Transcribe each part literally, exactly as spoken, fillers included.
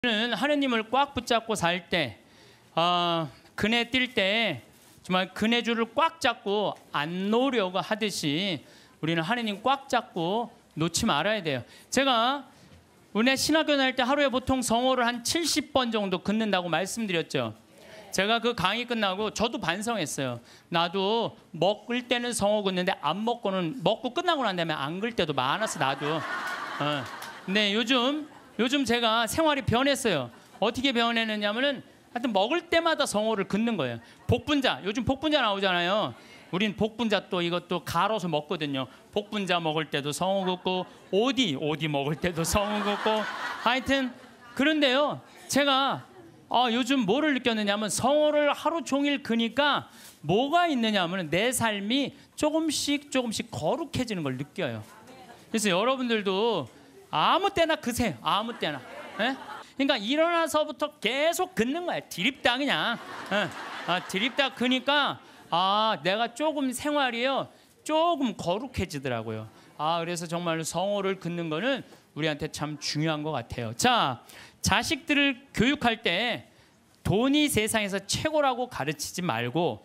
우리는 하느님을 꽉 붙잡고 살 때, 어, 그네 뛸 때 정말 그네줄을 꽉 잡고 안 놓으려고 하듯이 우리는 하느님 꽉 잡고 놓지 말아야 돼요. 제가 은혜 신학교 다닐 때 하루에 보통 성호를 한 칠십 번 정도 긋는다고 말씀드렸죠. 제가 그 강의 끝나고 저도 반성했어요. 나도 먹을 때는 성호 긋는데 안 먹고는, 먹고 끝나고 난 다음에 안 글 때도 많았어 나도. 어. 근데 요즘 요즘 제가 생활이 변했어요. 어떻게 변했느냐면은 하여튼 먹을 때마다 성호를 긋는 거예요. 복분자, 요즘 복분자 나오잖아요. 우린 복분자 또 이것도 갈아서 먹거든요. 복분자 먹을 때도 성호 긋고, 오디 오디 먹을 때도 성호 긋고, 하여튼 그런데요. 제가 아, 요즘 뭐를 느꼈느냐면 성호를 하루 종일 그니까 뭐가 있느냐면 내 삶이 조금씩 조금씩 거룩해지는 걸 느껴요. 그래서 여러분들도 아무 때나 그세요. 아무 때나. 에? 그러니까 일어나서부터 계속 긋는 거야. 드립다 그냥. 에? 아, 드립다 그니까 아, 내가 조금 생활이요 조금 거룩해지더라고요. 아, 그래서 정말 성호를 긋는 거는 우리한테 참 중요한 것 같아요. 자, 자식들을 교육할 때 돈이 세상에서 최고라고 가르치지 말고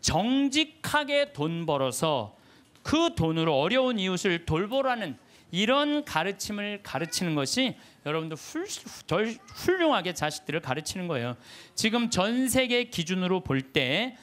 정직하게 돈 벌어서 그 돈으로 어려운 이웃을 돌보라는 이런 가르침을 가르치는 것이 여러분들 훌, 덜 훌륭하게 자식들을 가르치는 거예요. 지금 전 세계 기준으로 볼 때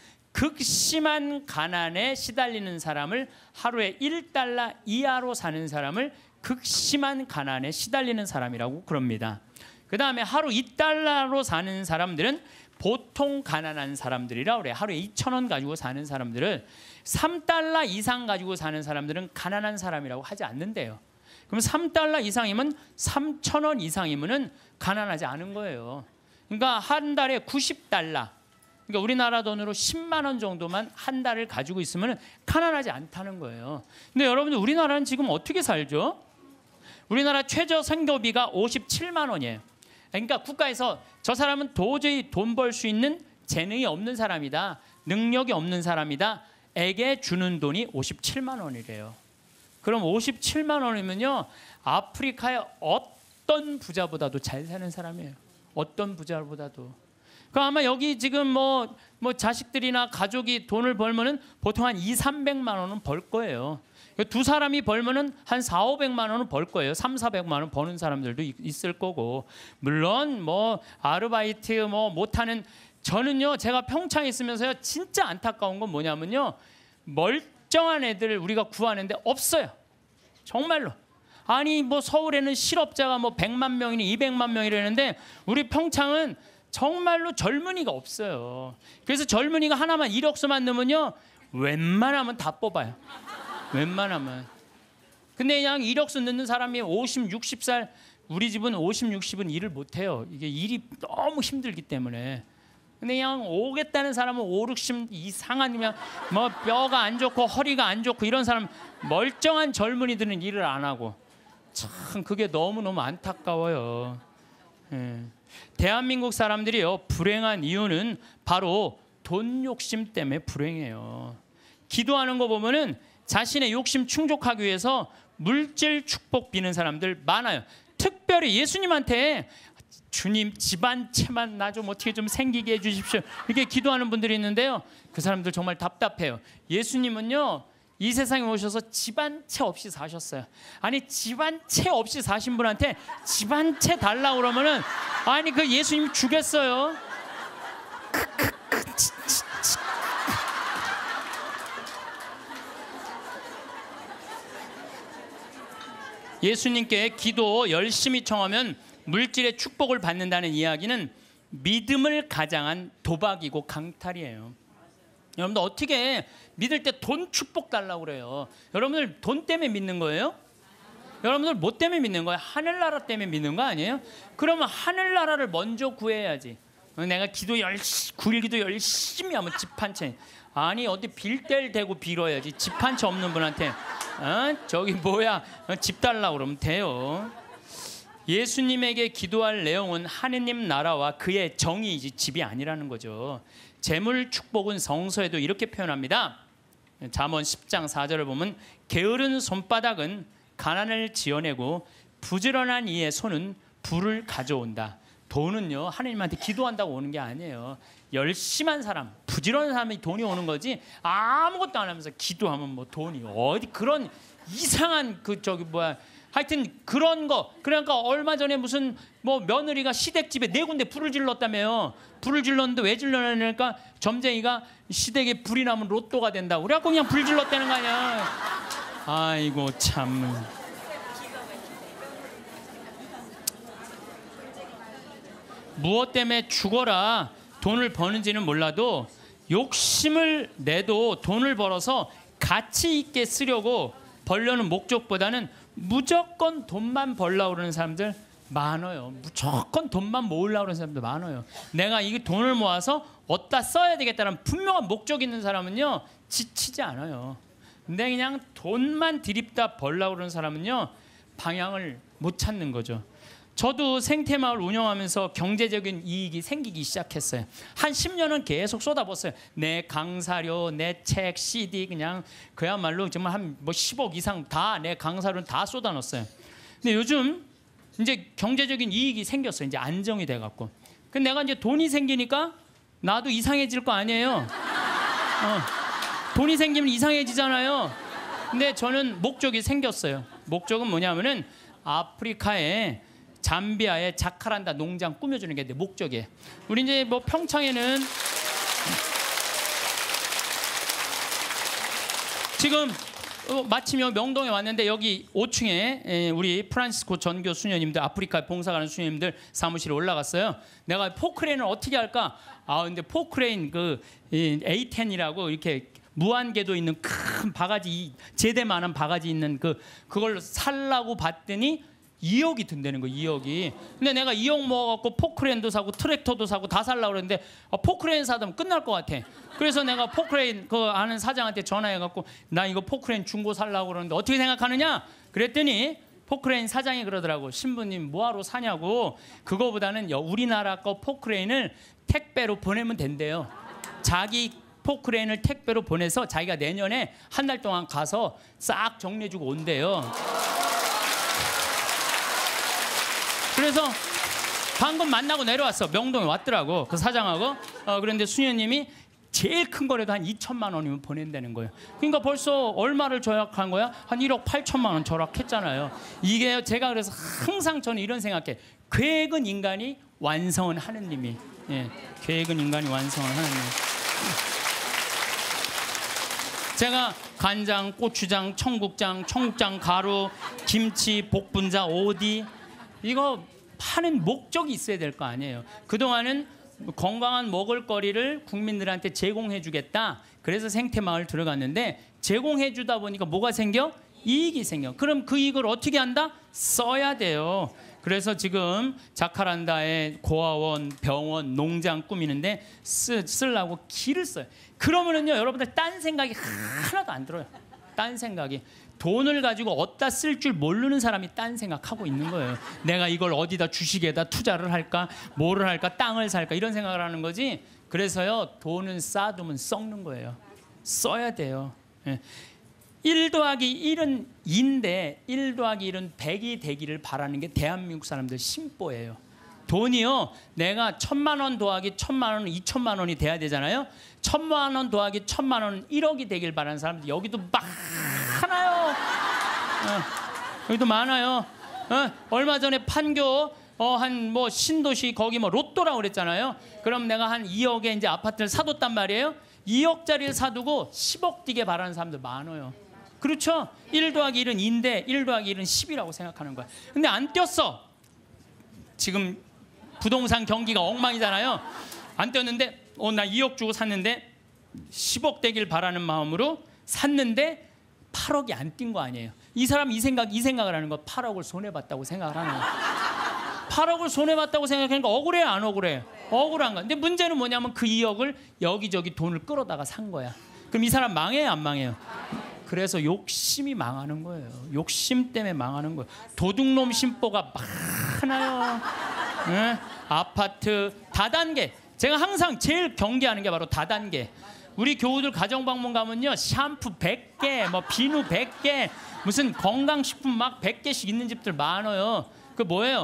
극심한 가난에 시달리는 사람을 하루에 일 달러 이하로 사는 사람을 극심한 가난에 시달리는 사람이라고 그럽니다. 그 다음에 하루 이 달러로 사는 사람들은 보통 가난한 사람들이라 그래요. 하루에 이천 원 가지고 사는 사람들을 삼 달러 이상 가지고 사는 사람들은 가난한 사람이라고 하지 않는데요. 그럼 삼 달러 이상이면 삼천 원 이상이면은 가난하지 않은 거예요. 그러니까 한 달에 구십 달러, 그러니까 우리나라 돈으로 십만 원 정도만 한 달을 가지고 있으면 가난하지 않다는 거예요. 근데 여러분들 우리나라는 지금 어떻게 살죠? 우리나라 최저 생계비가 오십칠만 원이에요. 그러니까 국가에서 저 사람은 도저히 돈 벌 수 있는 재능이 없는 사람이다, 능력이 없는 사람이다 에게 주는 돈이 오십칠만 원이래요. 그럼 오십칠만 원이면요 아프리카의 어떤 부자보다도 잘 사는 사람이에요. 어떤 부자보다도. 그럼 아마 여기 지금 뭐, 뭐 자식들이나 가족이 돈을 벌면은 보통 한 이삼백만 원은 벌 거예요. 두 사람이 벌면은 한 사오백만 원은 벌 거예요. 삼사백만 원 버는 사람들도 있을 거고. 물론 뭐 아르바이트 뭐 못하는, 저는요 제가 평창에 있으면서요 진짜 안타까운 건 뭐냐면요 멀쩡한 애들 우리가 구하는데 없어요. 정말로. 아니 뭐 서울에는 실업자가 뭐 백만 명이니 이백만 명이라는데 우리 평창은 정말로 젊은이가 없어요. 그래서 젊은이가 하나만 이력서만 넣으면요 웬만하면 다 뽑아요. 웬만하면. 근데 그냥 이력서 넣는 사람이 오십, 육십 살, 우리 집은 오십, 육십은 일을 못해요. 이게 일이 너무 힘들기 때문에. 근데 그냥 오겠다는 사람은 오, 육십 이상한 그냥 뭐 뼈가 안 좋고 허리가 안 좋고 이런 사람, 멀쩡한 젊은이들은 일을 안 하고. 참 그게 너무너무 안타까워요. 예. 대한민국 사람들이요 불행한 이유는 바로 돈 욕심 때문에 불행해요. 기도하는 거 보면은 자신의 욕심 충족하기 위해서 물질 축복 비는 사람들 많아요. 특별히 예수님한테 주님 집안채만 나 좀 어떻게 좀 생기게 해주십시오 이렇게 기도하는 분들이 있는데요. 그 사람들 정말 답답해요. 예수님은요 이 세상에 오셔서 집안채 없이 사셨어요. 아니 집안채 없이 사신 분한테 집안채 달라고 그러면은 아니 그 예수님 주겠어요? 예수님께 기도 열심히 청하면 물질의 축복을 받는다는 이야기는 믿음을 가장한 도박이고 강탈이에요. 여러분들 어떻게 믿을 때 돈 축복 달라고 그래요? 여러분들 돈 때문에 믿는 거예요? 여러분들 뭐 때문에 믿는 거예요? 하늘나라 때문에 믿는 거 아니에요? 그러면 하늘나라를 먼저 구해야지. 내가 기도 열심히, 구일 기도 열심히 하면 집 한 채. 아니 어디 빌 때를 대고 빌어야지. 집 한 채 없는 분한테 어? 저기 뭐야 집 달라고 그러면 돼요. 예수님에게 기도할 내용은 하느님 나라와 그의 정의이지 집이 아니라는 거죠. 재물 축복은 성서에도 이렇게 표현합니다. 잠언 십 장 사 절을 보면 게으른 손바닥은 가난을 지어내고 부지런한 이의 손은 부를 가져온다. 돈은요 하나님한테 기도한다고 오는 게 아니에요. 열심한 사람, 부지런한 사람이 돈이 오는 거지 아무것도 안 하면서 기도하면 뭐 돈이 어디 그런 이상한 그 저기 뭐야 하여튼 그런 거. 그러니까 얼마 전에 무슨 뭐 며느리가 시댁집에 네 군데 불을 질렀다며요. 불을 질렀는데 왜 질렀냐니까 점쟁이가 시댁에 불이 나면 로또가 된다고 그래갖고 그냥 불 질렀다는 거 아니야. 아이고 참. 무엇 때문에 죽어라 돈을 버는지는 몰라도 욕심을 내도 돈을 벌어서 가치 있게 쓰려고 벌려는 목적보다는 무조건 돈만 벌려고 그러는 사람들 많아요. 무조건 돈만 모으려고 그러는 사람들 많아요. 내가 이 돈을 모아서 어디다 써야 되겠다는 분명한 목적이 있는 사람은요 지치지 않아요. 근데 그냥 돈만 들이다 벌려고 그러는 사람은요 방향을 못 찾는 거죠. 저도 생태마을 운영하면서 경제적인 이익이 생기기 시작했어요. 한 십 년은 계속 쏟아붓어요. 내 강사료, 내 책, 씨디 그냥 그야말로 정말 한 뭐 십억 이상 다 내 강사료는 다 쏟아넣었어요. 근데 요즘 이제 경제적인 이익이 생겼어요. 이제 안정이 돼갖고. 근데 내가 이제 돈이 생기니까 나도 이상해질 거 아니에요. 어, 돈이 생기면 이상해지잖아요. 근데 저는 목적이 생겼어요. 목적은 뭐냐면은 아프리카에 잠비아의 자카란다 농장 꾸며주는 게 내 목적이에요. 우리 이제 뭐 평창에는 지금 마침 명동에 왔는데 여기 오 층에 우리 프란시스코 전교 수녀님들 아프리카 봉사 가는 수녀님들 사무실에 올라갔어요. 내가 포크레인을 어떻게 할까? 아 근데 포크레인 그 에이 텐이라고 이렇게 무한궤도 있는 큰 바가지 제대만한 바가지 있는 그 그걸 살라고 봤더니 이억이 든다는 거. 이억이. 근데 내가 이억 모아갖고 포크레인도 사고 트랙터도 사고 다 살라고 그랬는데 아, 포크레인 사면 끝날 것 같아. 그래서 내가 포크레인 그 아는 사장한테 전화해갖고 나 이거 포크레인 중고 살라고 그러는데 어떻게 생각하느냐 그랬더니 포크레인 사장이 그러더라고. 신부님 뭐하러 사냐고. 그거보다는 우리나라 거 포크레인을 택배로 보내면 된대요. 자기 포크레인을 택배로 보내서 자기가 내년에 한 달 동안 가서 싹 정리해주고 온대요. 그래서 방금 만나고 내려왔어. 명동에 왔더라고. 그 사장하고. 어, 그런데 수녀님이 제일 큰 거라도 한 이천만 원이면 보낸다는 거예요. 그러니까 벌써 얼마를 절약한 거야? 한 일억 팔천만 원 절약했잖아요. 이게 제가 그래서 항상 저는 이런 생각해. 계획은 인간이 완성은 하느님이. 예, 계획은 인간이 완성은 하느님. 제가 간장, 고추장, 청국장, 청국장 가루, 김치, 복분자, 오디 이거 파는 목적이 있어야 될 거 아니에요. 그동안은 건강한 먹을거리를 국민들한테 제공해 주겠다. 그래서 생태마을 들어갔는데 제공해 주다 보니까 뭐가 생겨? 이익이 생겨. 그럼 그 이익을 어떻게 한다? 써야 돼요. 그래서 지금 자카란다에 고아원, 병원, 농장 꾸미는데 쓰, 쓰려고 길을 써요. 그러면은요 여러분들 딴 생각이 하나도 안 들어요. 딴 생각이. 돈을 가지고 어디다 쓸 줄 모르는 사람이 딴 생각하고 있는 거예요. 내가 이걸 어디다 주식에다 투자를 할까? 뭐를 할까? 땅을 살까? 이런 생각을 하는 거지. 그래서요 돈은 쌓아두면 썩는 거예요. 써야 돼요. 예. 일 더하기 일은 이인데 일 더하기 일은 백이 되기를 바라는 게 대한민국 사람들 심보예요. 돈이요 내가 천만 원 더하기 천만 원은 이천만 원이 돼야 되잖아요. 천만 원 더하기 천만 원은 일억이 되길 바라는 사람들 여기도 많아요. 어, 여기도 많아요. 어, 얼마 전에 판교 어, 한 뭐 신도시 거기 뭐 로또라고 그랬잖아요. 그럼 내가 한 이억에 이제 아파트를 사뒀단 말이에요. 이억짜리를 사두고 십억 뛰게 바라는 사람들 많아요. 그렇죠? 일 더하기 일은 이인데 일 더하기 일은 십이라고 생각하는 거야. 근데 안 뛰었어. 지금 부동산 경기가 엉망이잖아요. 안 뛰었는데 어, 나 이억 주고 샀는데 십억 되길 바라는 마음으로 샀는데 팔억이 안 뛴 거 아니에요. 이 사람 이 생각 이 생각을 하는 거 팔억을 손해봤다고 생각을 하는 거예요. 팔억을 손해봤다고 생각하니까 억울해 안 억울해? 억울한 거야. 근데 문제는 뭐냐면 그 이억을 여기저기 돈을 끌어다가 산 거야. 그럼 이 사람 망해요 안 망해요? 그래서 욕심이 망하는 거예요. 욕심 때문에 망하는 거예요. 도둑놈 심보가 많아요. 네? 아파트 다단계. 제가 항상 제일 경계하는 게 바로 다단계. 우리 교우들 가정방문 가면요 샴푸 백 개, 뭐 비누 백 개, 무슨 건강식품 막 백 개씩 있는 집들 많아요. 그 뭐예요?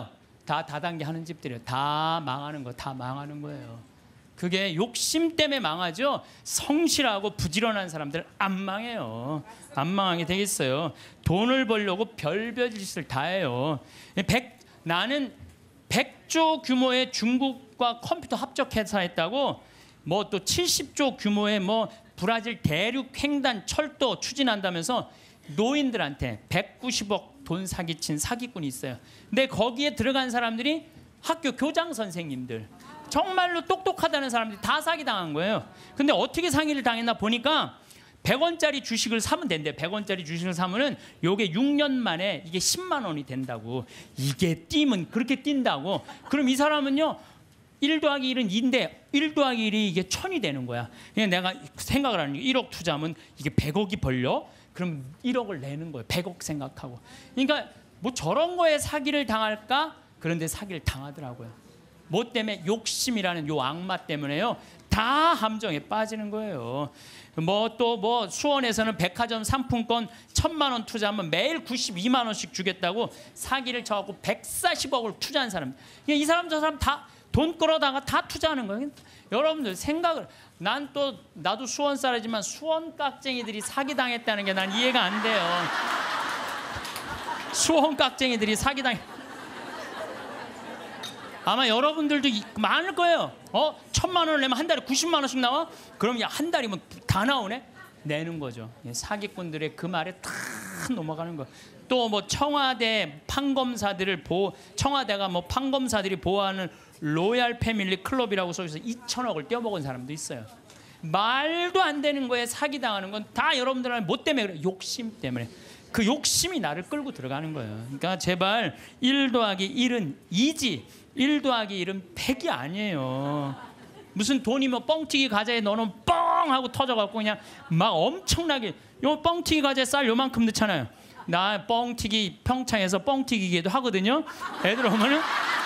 다 다단계 하는 집들이에요. 다 망하는 거, 다 망하는 거예요. 그게 욕심 때문에 망하죠. 성실하고 부지런한 사람들 안 망해요. 안 망하게 되겠어요. 돈을 벌려고 별별 짓을 다 해요. 백, 나는 백조 규모의 중국과 컴퓨터 합작회사 했다고 뭐 또 칠십조 규모의 뭐 브라질 대륙 횡단 철도 추진한다면서 노인들한테 백구십억 돈 사기친 사기꾼이 있어요. 근데 거기에 들어간 사람들이 학교 교장 선생님들, 정말로 똑똑하다는 사람들이 다 사기당한 거예요. 근데 어떻게 사기를 당했나 보니까 백 원짜리 주식을 사면 된대. 백 원짜리 주식을 사면은 요게 육 년 만에 이게 십만 원이 된다고. 이게 뛰면 그렇게 뛴다고. 그럼 이 사람은요, 일 더하기 일은 이인데 일 더하기 일이 이게 천이 되는 거야. 그냥 내가 생각을 하는 게 일억 투자하면 이게 백억이 벌려? 그럼 일억을 내는 거예요. 백억 생각하고. 그러니까 뭐 저런 거에 사기를 당할까? 그런데 사기를 당하더라고요. 뭐 때문에? 욕심이라는 요 악마 때문에요. 다 함정에 빠지는 거예요. 뭐 또 뭐 수원에서는 백화점 상품권 천만 원 투자하면 매일 구십이만 원씩 주겠다고 사기를 쳐갖고 백사십억을 투자한 사람. 이 사람 저 사람 다 돈 끌어다가 다 투자하는 거예요. 여러분들 생각을, 난 또 나도 수원 사람이지만 수원 깍쟁이들이 사기당했다는 게 난 이해가 안 돼요. 수원 깍쟁이들이 사기당. 아마 여러분들도 많을 거예요. 어? 천만 원을 내면 한 달에 구십만 원씩 나와? 그럼 야, 한 달이면 다 나오네? 내는 거죠. 사기꾼들의 그 말에 다 넘어가는 거. 또 뭐 청와대 판검사들을 보호, 청와대가 뭐 판검사들이 보호하는 로얄 패밀리 클럽이라고 써있어서 이천억을 떼어먹은 사람도 있어요. 말도 안 되는 거에 사기당하는 건 다 여러분들은 뭐 때문에 그래? 욕심 때문에. 그 욕심이 나를 끌고 들어가는 거예요. 그러니까 제발 일 더하기 일은 이지 일 더하기 일은 백이 아니에요. 무슨 돈이 뭐 뻥튀기 과자에 넣어놓으면 뻥 하고 터져갖고 그냥 막 엄청나게, 요 뻥튀기 과자에 쌀 요만큼 넣잖아요. 나 뻥튀기 평창에서 뻥튀기 기계도 하거든요. 애들 오면은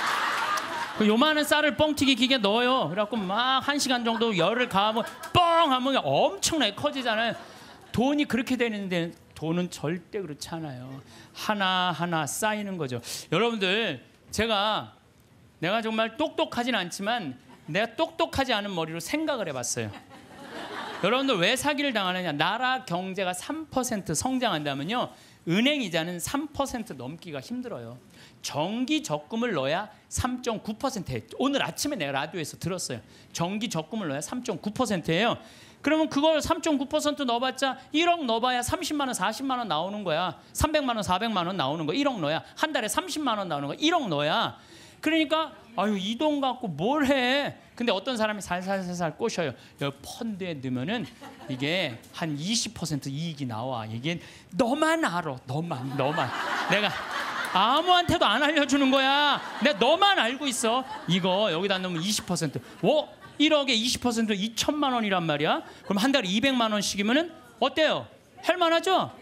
그 요만한 쌀을 뻥튀기 기계에 넣어요. 그래갖고 막 한 시간 정도 열을 가하면 뻥 하면 엄청나게 커지잖아요. 돈이 그렇게 되는데 돈은 절대 그렇지 않아요. 하나하나 쌓이는 거죠. 여러분들, 제가 내가 정말 똑똑하진 않지만 내가 똑똑하지 않은 머리로 생각을 해봤어요. 여러분들 왜 사기를 당하느냐. 나라 경제가 삼 퍼센트 성장한다면요, 은행 이자는 삼 퍼센트 넘기가 힘들어요. 정기 적금을 넣어야 삼 점 구 퍼센트예요. 오늘 아침에 내가 라디오에서 들었어요. 정기 적금을 넣어야 삼 점 구 퍼센트예요. 그러면 그걸 삼 점 구 퍼센트 넣어봤자 일억 넣어봐야 삼십만 원, 사십만 원 나오는 거야. 삼백만 원, 사백만 원 나오는 거. 일억 넣어야 한 달에 삼십만 원 나오는 거. 일억 넣어야. 그러니까 아유, 이 돈 갖고 뭘 해? 근데 어떤 사람이 살살살살 꼬셔요. 여기 펀드에 넣으면은 이게 한 이십 퍼센트 이익이 나와. 이게 너만 알아. 너만, 너만. 내가 아무한테도 안 알려주는 거야. 내가 너만 알고 있어. 이거 여기다 넣으면 이십 퍼센트. 오, 일억에 이십 퍼센트 이천만 원이란 말이야. 그럼 한 달에 이백만 원씩이면은 어때요? 할만하죠?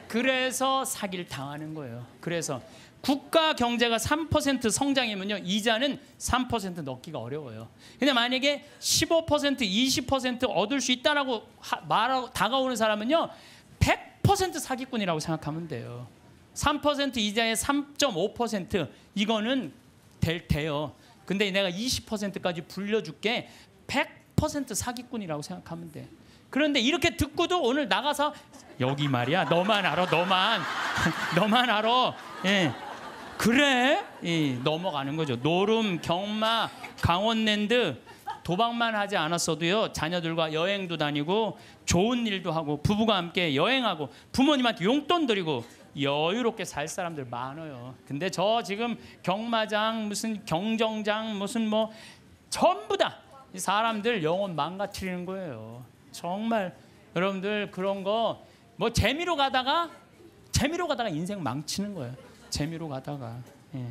그래서 사기를 당하는 거예요. 그래서 국가 경제가 삼 퍼센트 성장이면요, 이자는 삼 퍼센트 넣기가 어려워요. 근데 만약에 십오 퍼센트, 이십 퍼센트 얻을 수 있다라고 하, 말하고 다가오는 사람은요, 백 퍼센트 사기꾼이라고 생각하면 돼요. 삼 퍼센트 이자에 삼 점 오 퍼센트 이거는 될 돼요. 근데 내가 이십 퍼센트까지 불려줄게. 백 퍼센트 사기꾼이라고 생각하면 돼. 그런데 이렇게 듣고도 오늘 나가서 여기 말이야, 너만 알아, 너만 너만 알아. 예. 그래? 예, 넘어가는 거죠. 노름, 경마, 강원랜드 도박만 하지 않았어도요, 자녀들과 여행도 다니고 좋은 일도 하고 부부가 함께 여행하고 부모님한테 용돈 드리고 여유롭게 살 사람들 많아요. 근데 저 지금 경마장, 무슨 경정장, 무슨 뭐 전부 다 이 사람들 영혼 망가뜨리는 거예요. 정말 여러분들 그런 거 뭐 재미로 가다가 재미로 가다가 인생 망치는 거예요. 재미로 가다가. 예.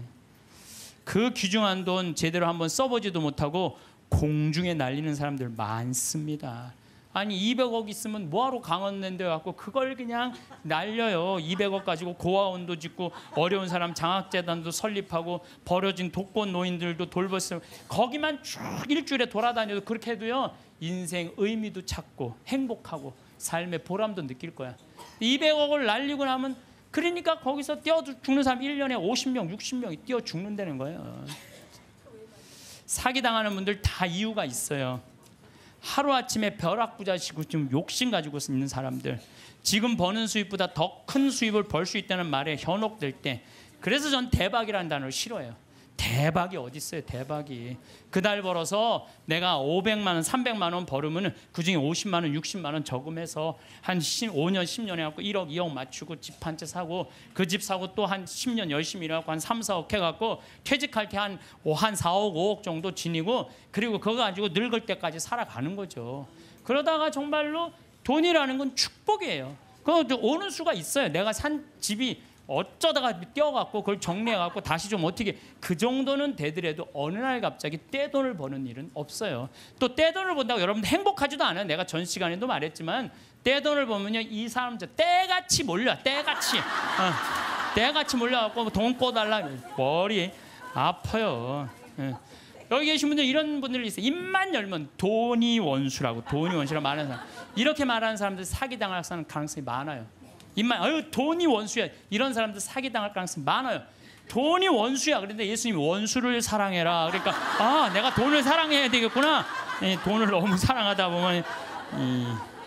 그 귀중한 돈 제대로 한번 써보지도 못하고 공중에 날리는 사람들 많습니다. 아니 이백억 있으면 뭐하러 강원랜드 갖고 그걸 그냥 날려요. 이백억 가지고 고아원도 짓고 어려운 사람 장학재단도 설립하고 버려진 독거 노인들도 돌봤어요. 거기만 쭉 일주일에 돌아다녀도 그렇게 해도요, 인생 의미도 찾고 행복하고 삶의 보람도 느낄 거야. 이백억을 날리고 나면 그러니까 거기서 뛰어 죽는 사람 일 년에 오십 명, 육십 명이 뛰어 죽는다는 거예요. 사기당하는 분들 다 이유가 있어요. 하루아침에 벼락부자시고 좀 욕심 가지고 있는 사람들, 지금 버는 수입보다 더 큰 수입을 벌 수 있다는 말에 현혹될 때, 그래서 전 대박이라는 단어를 싫어해요. 대박이 어디 있어요? 대박이 그달 벌어서 내가 오백만 원, 삼백만 원 벌으면 그중에 오십만 원, 육십만 원 저금해서 한 오 년, 십 년 해갖고 일억, 이억 맞추고 집 한 채 사고, 그 집 사고 또 한 십 년 열심히 일해갖고 한 삼, 사억 해갖고 퇴직할 때 한 한 사억, 오억 정도 지니고, 그리고 그거 가지고 늙을 때까지 살아가는 거죠. 그러다가 정말로 돈이라는 건 축복이에요. 그 오는 수가 있어요. 내가 산 집이 어쩌다가 떼어갖고 그걸 정리해갖고 다시 좀 어떻게, 그 정도는 되더라도 어느 날 갑자기 떼돈을 버는 일은 없어요. 또 떼돈을 번다고 여러분들 행복하지도 않아요. 내가 전 시간에도 말했지만 떼돈을 보면요, 이 사람들 떼같이 몰려, 떼같이 어, 떼같이 몰려갖고 돈 꿔달라, 머리 아파요. 예. 여기 계신 분들 이런 분들이 있어요. 입만 열면 돈이 원수라고, 돈이 원수라고 말하는 사람, 이렇게 말하는 사람들 사기당할 가능성이 많아요. 입만, 아유 돈이 원수야, 이런 사람들 사기당할 가능성이 많아요. 돈이 원수야. 그런데 예수님이 원수를 사랑해라. 그러니까 아, 내가 돈을 사랑해야 되겠구나. 예, 돈을 너무 사랑하다 보면 이,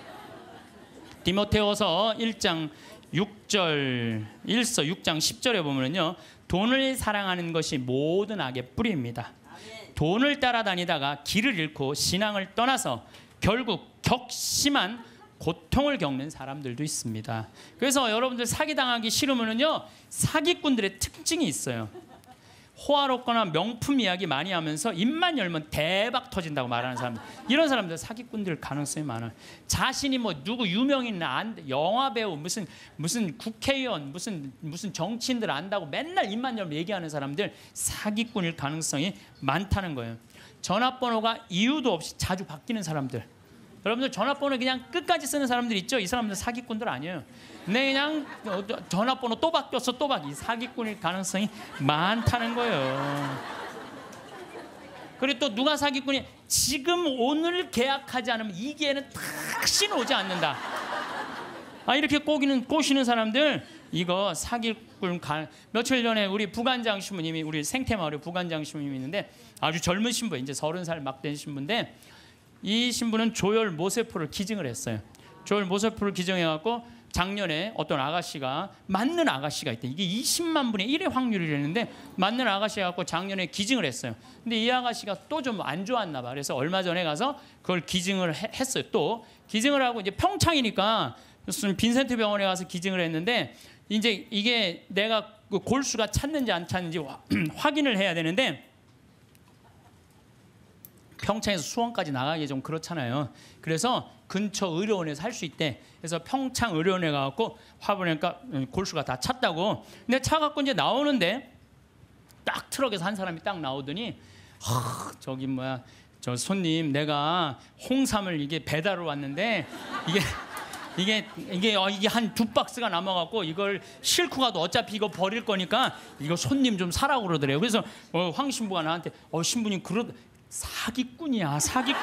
디모데후서 일 장 육 절, 일서 육 장 십 절에 보면요, 돈을 사랑하는 것이 모든 악의 뿌리입니다. 돈을 따라다니다가 길을 잃고 신앙을 떠나서 결국 격심한 고통을 겪는 사람들도 있습니다. 그래서 여러분들 사기당하기 싫으면요, 사기꾼들의 특징이 있어요. 호화롭거나 명품 이야기 많이 하면서 입만 열면 대박 터진다고 말하는 사람들, 이런 사람들 사기꾼들 가능성이 많아요. 자신이 뭐 누구 유명인, 영화 배우, 무슨 무슨 국회의원, 무슨 무슨 정치인들 안다고 맨날 입만 열면 얘기하는 사람들 사기꾼일 가능성이 많다는 거예요. 전화번호가 이유도 없이 자주 바뀌는 사람들, 여러분들 전화번호 그냥 끝까지 쓰는 사람들 있죠? 이 사람들 사기꾼들 아니에요. 내 그냥 전화번호 또 바뀌었어, 또 바뀌. 사기꾼일 가능성이 많다는 거예요. 그리고 또 누가 사기꾼이, 지금 오늘 계약하지 않으면 이 기회는 다시 오지 않는다. 아, 이렇게 꼬기는 꼬시는 사람들, 이거 사기꾼. 가... 며칠 전에 우리 부관장 신부님이, 우리 생태마을에 부관장 신부님이 있는데 아주 젊은 신부, 이제 서른 살 막 된 신부인데, 이 신부는 조혈 모세포를 기증을 했어요. 조혈 모세포를 기증해갖고 작년에 어떤 아가씨가, 맞는 아가씨가 있대. 이게 이십만 분의 일의 확률이랬는데 맞는 아가씨가 갖고 작년에 기증을 했어요. 근데 이 아가씨가 또 좀 안 좋았나 봐. 그래서 얼마 전에 가서 그걸 기증을 해, 했어요. 또 기증을 하고, 이제 평창이니까 무슨 빈센트 병원에 가서 기증을 했는데, 이제 이게 내가 그 골수가 찼는지 안 찼는지 확인을 해야 되는데, 평창에서 수원까지 나가기 좀 그렇잖아요. 그래서 근처 의료원에서 할 수 있대. 그래서 평창 의료원에 가갖고 화보니까 골수가 다 찼다고. 근데 차 갖고 이제 나오는데 딱 트럭에서 한 사람이 딱 나오더니, 하, 저기 뭐야, 저 손님, 내가 홍삼을 이게 배달을 왔는데 이게 이게 이게 어, 이게 한 두 박스가 남아갖고 이걸 싣고 가도 어차피 이거 버릴 거니까 이거 손님 좀 사라고 그러더래요. 그래서 어, 황 신부가 나한테, 어 신부님 그러 사기꾼이야, 사기꾼.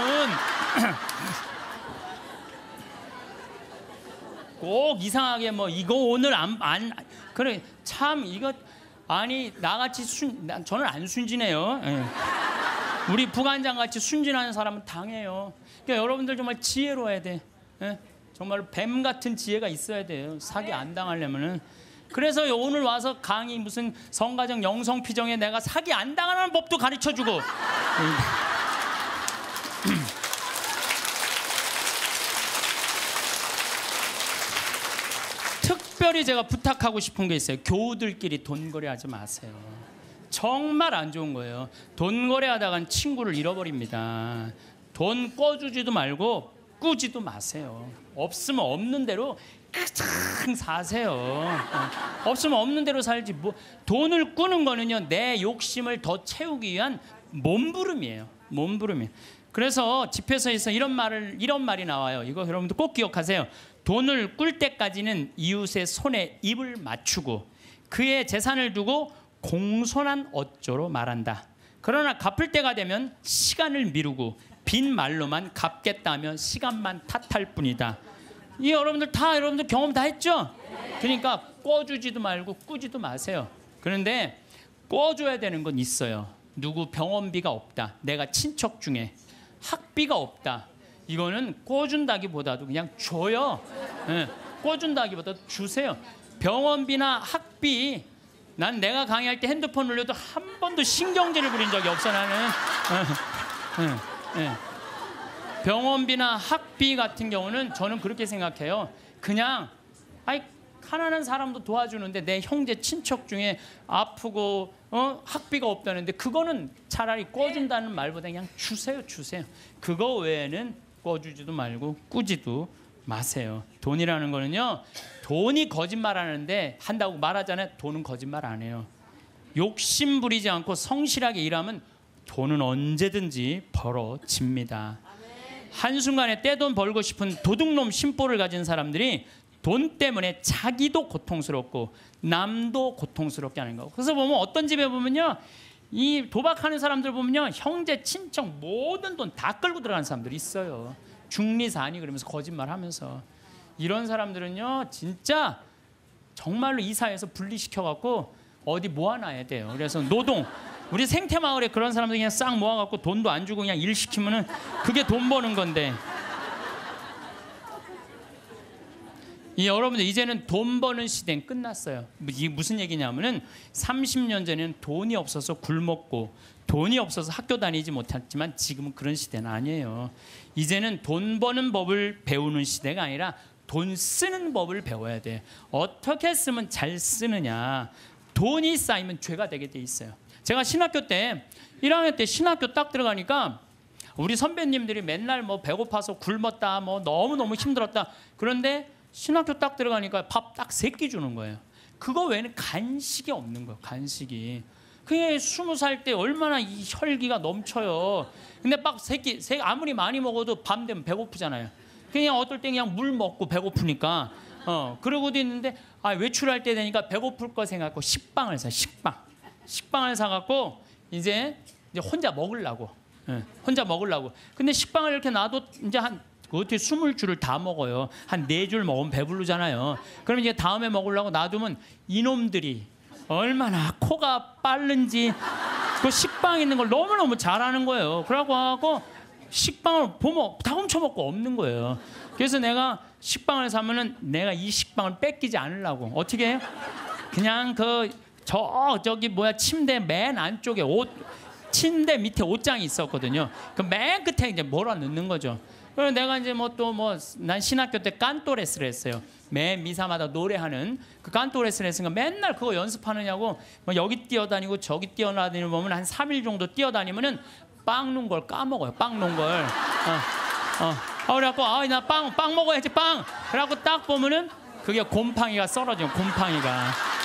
꼭 이상하게 뭐 이거 오늘 안, 안 그래, 참 이거 아니, 나같이 순, 저는 안 순진해요. 예. 우리 부관장 같이 순진한 사람은 당해요. 그러니까 여러분들 정말 지혜로워야 돼. 예? 정말 뱀 같은 지혜가 있어야 돼요. 사기 안 당하려면은. 그래서 오늘 와서 강의 무슨 성가정 영성피정에 내가 사기 안 당하는 법도 가르쳐주고. 특별히 제가 부탁하고 싶은 게 있어요. 교우들끼리 돈거래하지 마세요. 정말 안 좋은 거예요. 돈거래하다간 친구를 잃어버립니다. 돈 꿔주지도 말고 꾸지도 마세요. 없으면 없는 대로 그냥 사세요. 어. 없으면 없는 대로 살지. 뭐 돈을 꾸는 거는요, 내 욕심을 더 채우기 위한 몸부림이에요. 몸부림이에요. 그래서 집회서에서 이런 말을 이런 말이 나와요. 이거 여러분들 꼭 기억하세요. 돈을 꿀 때까지는 이웃의 손에 입을 맞추고 그의 재산을 두고 공손한 어조로 말한다. 그러나 갚을 때가 되면 시간을 미루고 빈 말로만 갚겠다며 시간만 탓할 뿐이다. 이 여러분들 다 여러분들 경험 다 했죠? 그러니까 꿔주지도 말고 꾸지도 마세요. 그런데 꿔줘야 되는 건 있어요. 누구 병원비가 없다. 내가 친척 중에 학비가 없다. 이거는 꿔준다기보다도 그냥 줘요. 네. 꿔준다기보다도 주세요. 병원비나 학비, 난 내가 강의할 때 핸드폰 울려도 한 번도 신경질을 부린 적이 없어 나는. 네. 네. 병원비나 학비 같은 경우는 저는 그렇게 생각해요. 그냥 아이 가난한 사람도 도와주는데 내 형제 친척 중에 아프고 어? 학비가 없다는데 그거는 차라리 꿔준다는 말보다 그냥 주세요 주세요. 그거 외에는 꿔주지도 말고 꾸지도 마세요. 돈이라는 거는요, 돈이 거짓말하는데 한다고 말하잖아요. 돈은 거짓말 안 해요. 욕심 부리지 않고 성실하게 일하면 돈은 언제든지 벌어집니다. 한순간에 떼돈 벌고 싶은 도둑놈 심보를 가진 사람들이 돈 때문에 자기도 고통스럽고 남도 고통스럽게 하는 거. 그래서 보면 어떤 집에 보면요, 이 도박하는 사람들 보면요, 형제 친척 모든 돈 다 끌고 들어가는 사람들이 있어요. 중리사니 그러면서 거짓말하면서. 이런 사람들은요 진짜 정말로 이 사회에서 분리시켜 갖고 어디 모아놔야 돼요. 그래서 노동, 우리 생태마을에 그런 사람들 그냥 싹 모아갖고 돈도 안 주고 그냥 일 시키면은 그게 돈 버는 건데. 이 여러분들 이제는 돈 버는 시대는 끝났어요. 이게 무슨 얘기냐면은 삼십 년 전에는 돈이 없어서 굶었고 돈이 없어서 학교 다니지 못했지만 지금은 그런 시대는 아니에요. 이제는 돈 버는 법을 배우는 시대가 아니라 돈 쓰는 법을 배워야 돼. 어떻게 쓰면 잘 쓰느냐. 돈이 쌓이면 죄가 되게 돼 있어요. 제가 신학교 때 일 학년 때 신학교 딱 들어가니까 우리 선배님들이 맨날 뭐 배고파서 굶었다, 뭐 너무너무 힘들었다. 그런데 신학교 딱 들어가니까 밥 딱 세 끼 주는 거예요. 그거 외에는 간식이 없는 거예요. 간식이. 그게 스무 살 때 얼마나 이 혈기가 넘쳐요. 근데 밥 세 끼, 세, 아무리 많이 먹어도 밤 되면 배고프잖아요. 그냥 어떨 때 그냥 물 먹고 배고프니까. 어, 그러고도 있는데 아, 외출할 때 되니까 배고플 거 생각하고 식빵을 사, 식빵. 식빵을 사갖고 이제, 이제 혼자 먹으려고. 예, 혼자 먹으려고. 근데 식빵을 이렇게 놔도 이제 한 어떻게 스물 줄을 다 먹어요. 한 네 줄 먹으면 배부르잖아요. 그럼 이제 다음에 먹으려고 놔두면 이놈들이 얼마나 코가 빠른지 그 식빵 있는 걸 너무너무 잘하는 거예요. 그러고 하고 식빵을 보면 다 훔쳐먹고 없는 거예요. 그래서 내가 식빵을 사면은 내가 이 식빵을 뺏기지 않으려고 어떻게 해요? 그냥 그 저 저기 뭐야 침대 맨 안쪽에 옷 침대 밑에 옷장이 있었거든요. 그 맨 끝에 이제 몰아 넣는 거죠. 그래서 내가 이제 뭐 또 뭐 난 신학교 때 깐또레스를 했어요. 매 미사마다 노래하는 그 깐또레스를 했으니까 맨날 그거 연습하느냐고 뭐 여기 뛰어다니고 저기 뛰어다니고 보면 한 삼 일 정도 뛰어다니면은 빵 놓은 걸 까먹어요. 빵 놓은 걸. 어, 어. 아, 그래갖고 아, 나 빵, 빵 먹어야지 빵. 그래갖고 딱 보면은 그게 곰팡이가 썰어져요. 곰팡이가.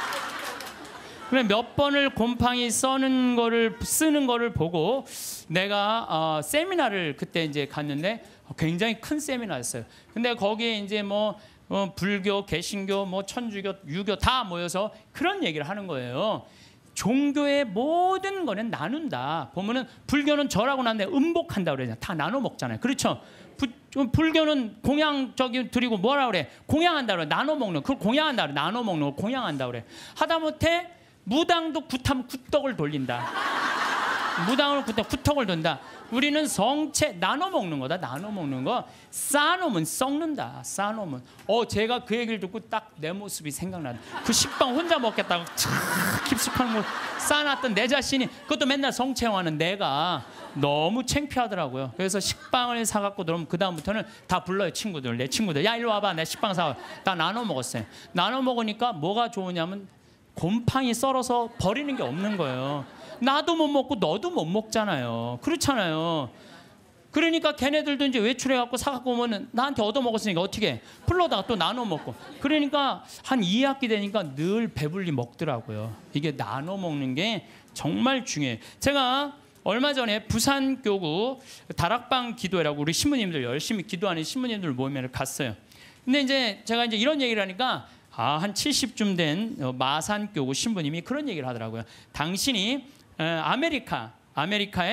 그래 몇 번을 곰팡이 써는 거를 쓰는 거를 보고 내가 어, 세미나를 그때 이제 갔는데 굉장히 큰 세미나였어요. 근데 거기에 이제 뭐 어, 불교, 개신교, 뭐 천주교, 유교 다 모여서 그런 얘기를 하는 거예요. 종교의 모든 거는 나눈다. 보면은 불교는 절하고 난 다음에 음복한다 그러잖아요. 다 나눠 먹잖아요. 그렇죠? 부, 불교는 공양 저기 드리고 뭐라 그래? 공양한다 그래. 나눠 먹는. 그걸 공양한다 그래. 나눠 먹는 걸 공양한다 그래. 하다못해 무당도 굿하면 굿덕을 돌린다. 무당으로 굿덕, 굿덕을 돈다. 우리는 성체 나눠 먹는 거다. 나눠 먹는 거. 쌓아놓으면 썩는다. 쌓아놓으면. 어, 제가 그 얘기를 듣고 딱 내 모습이 생각나다. 그 식빵 혼자 먹겠다고 참 깊숙한 걸 쌓아놨던 내 자신이 그것도 맨날 성체화하는 내가 너무 창피하더라고요. 그래서 식빵을 사갖고 들어오면 그 다음부터는 다 불러요. 친구들. 내 친구들. 야, 일로 와봐. 내 식빵 사와. 다 나눠 먹었어요. 나눠 먹으니까 뭐가 좋으냐면 곰팡이 썰어서 버리는 게 없는 거예요. 나도 못 먹고 너도 못 먹잖아요. 그렇잖아요. 그러니까 걔네들도 이제 외출해갖고 사갖고 오면은 나한테 얻어먹었으니까 어떻게 해? 풀러다가 또 나눠 먹고. 그러니까 한 이 학기 되니까 늘 배불리 먹더라고요. 이게 나눠 먹는 게 정말 중요해요. 제가 얼마 전에 부산교구 다락방 기도회라고 우리 신부님들 열심히 기도하는 신부님들 모임에 갔어요. 근데 이제 제가 이제 이런 얘기를 하니까 아, 한 칠십쯤 된 마산교구 신부님이 그런 얘기를 하더라고요. 당신이 아메리카, 아메리카에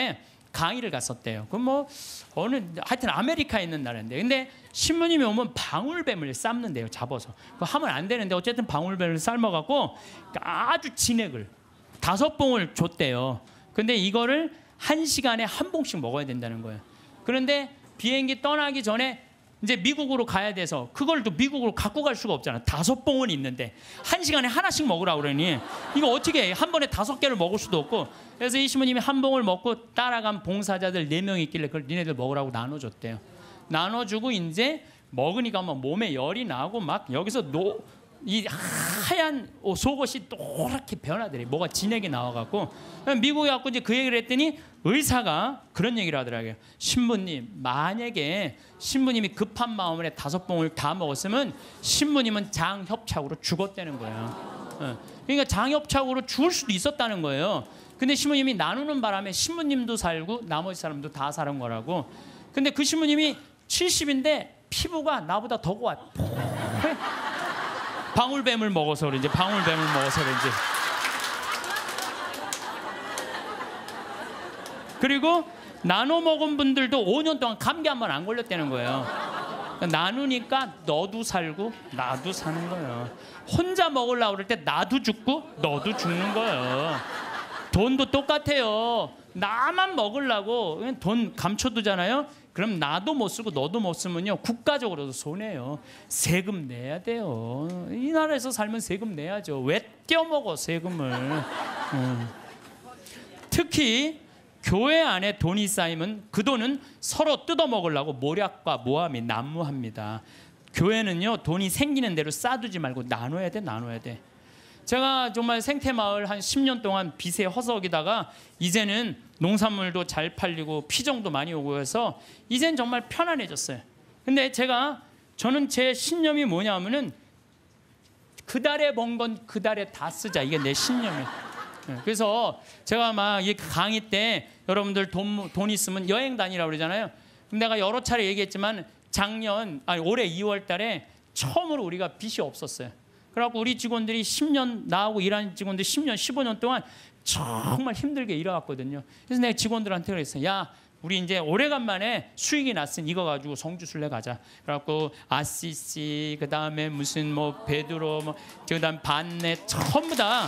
강의를 갔었대요. 그럼 뭐 어느 하여튼 아메리카에 있는 나라인데, 근데 신부님이 오면 방울뱀을 삶는데요, 잡아서. 그거 하면 안 되는데 어쨌든 방울뱀을 삶아갖고 아주 진액을 다섯 봉을 줬대요. 근데 이거를 한 시간에 한 봉씩 먹어야 된다는 거예요. 그런데 비행기 떠나기 전에 이제 미국으로 가야 돼서 그걸 또 미국으로 갖고 갈 수가 없잖아. 다섯 봉은 있는데 한 시간에 하나씩 먹으라고 그러니 이거 어떻게 해? 한 번에 다섯 개를 먹을 수도 없고. 그래서 이 신부님이 한 봉을 먹고 따라간 봉사자들 네 명이 있길래 그걸 니네들 먹으라고 나눠줬대요. 나눠주고 이제 먹으니까 막 몸에 열이 나고 막 여기서 노, 이 하얀 속옷이 노랗게 변하더래. 뭐가 진액이 나와갖고 미국에 갖고 이제 그 얘기를 했더니 의사가 그런 얘기를 하더라고요. 신부님, 만약에 신부님이 급한 마음에 다섯 봉을 다 먹었으면 신부님은 장협착으로 죽었다는 거예요. 그러니까 장협착으로 죽을 수도 있었다는 거예요. 근데 신부님이 나누는 바람에 신부님도 살고 나머지 사람도 다 사는 거라고. 근데 그 신부님이 칠십인데 피부가 나보다 더 고와. 방울뱀을 먹어서 그런지 방울뱀을 먹어서 그런지. 그리고 나눠 먹은 분들도 오 년 동안 감기 한 번 안 걸렸다는 거예요. 나누니까 너도 살고 나도 사는 거예요. 혼자 먹으려고 그럴 때 나도 죽고 너도 죽는 거예요. 돈도 똑같아요. 나만 먹으려고 돈 감춰두잖아요. 그럼 나도 못 쓰고 너도 못 쓰면요, 국가적으로도 손해요. 세금 내야 돼요. 이 나라에서 살면 세금 내야죠. 왜 떼어먹어 세금을. 음. 특히 교회 안에 돈이 쌓이면 그 돈은 서로 뜯어먹으려고 모략과 모함이 난무합니다. 교회는요, 돈이 생기는 대로 쌓아두지 말고 나눠야 돼, 나눠야 돼. 제가 정말 생태마을 한 십 년 동안 빚에 허석이다가 이제는 농산물도 잘 팔리고 피정도 많이 오고 해서 이젠 정말 편안해졌어요. 근데 제가 저는 제 신념이 뭐냐면은 그 달에 번 건 그 달에 다 쓰자. 이게 내 신념이에요. 그래서 제가 막 이 강의 때 여러분들 돈, 돈 있으면 여행 다니라고 그러잖아요. 내가 여러 차례 얘기했지만 작년 아니 올해 이월 달에 처음으로 우리가 빚이 없었어요. 그래갖고 우리 직원들이 십 년 나하고 일하는 직원들 십 년, 십오 년 동안 정말 힘들게 일해왔거든요. 그래서 내가 직원들한테 그랬어요. 야, 우리 이제 오래간만에 수익이 났으니 이거 가지고 성주순례 가자. 그래갖고 아시시, 그 다음에 무슨 뭐 베드로, 뭐 그다음 반내 전부 다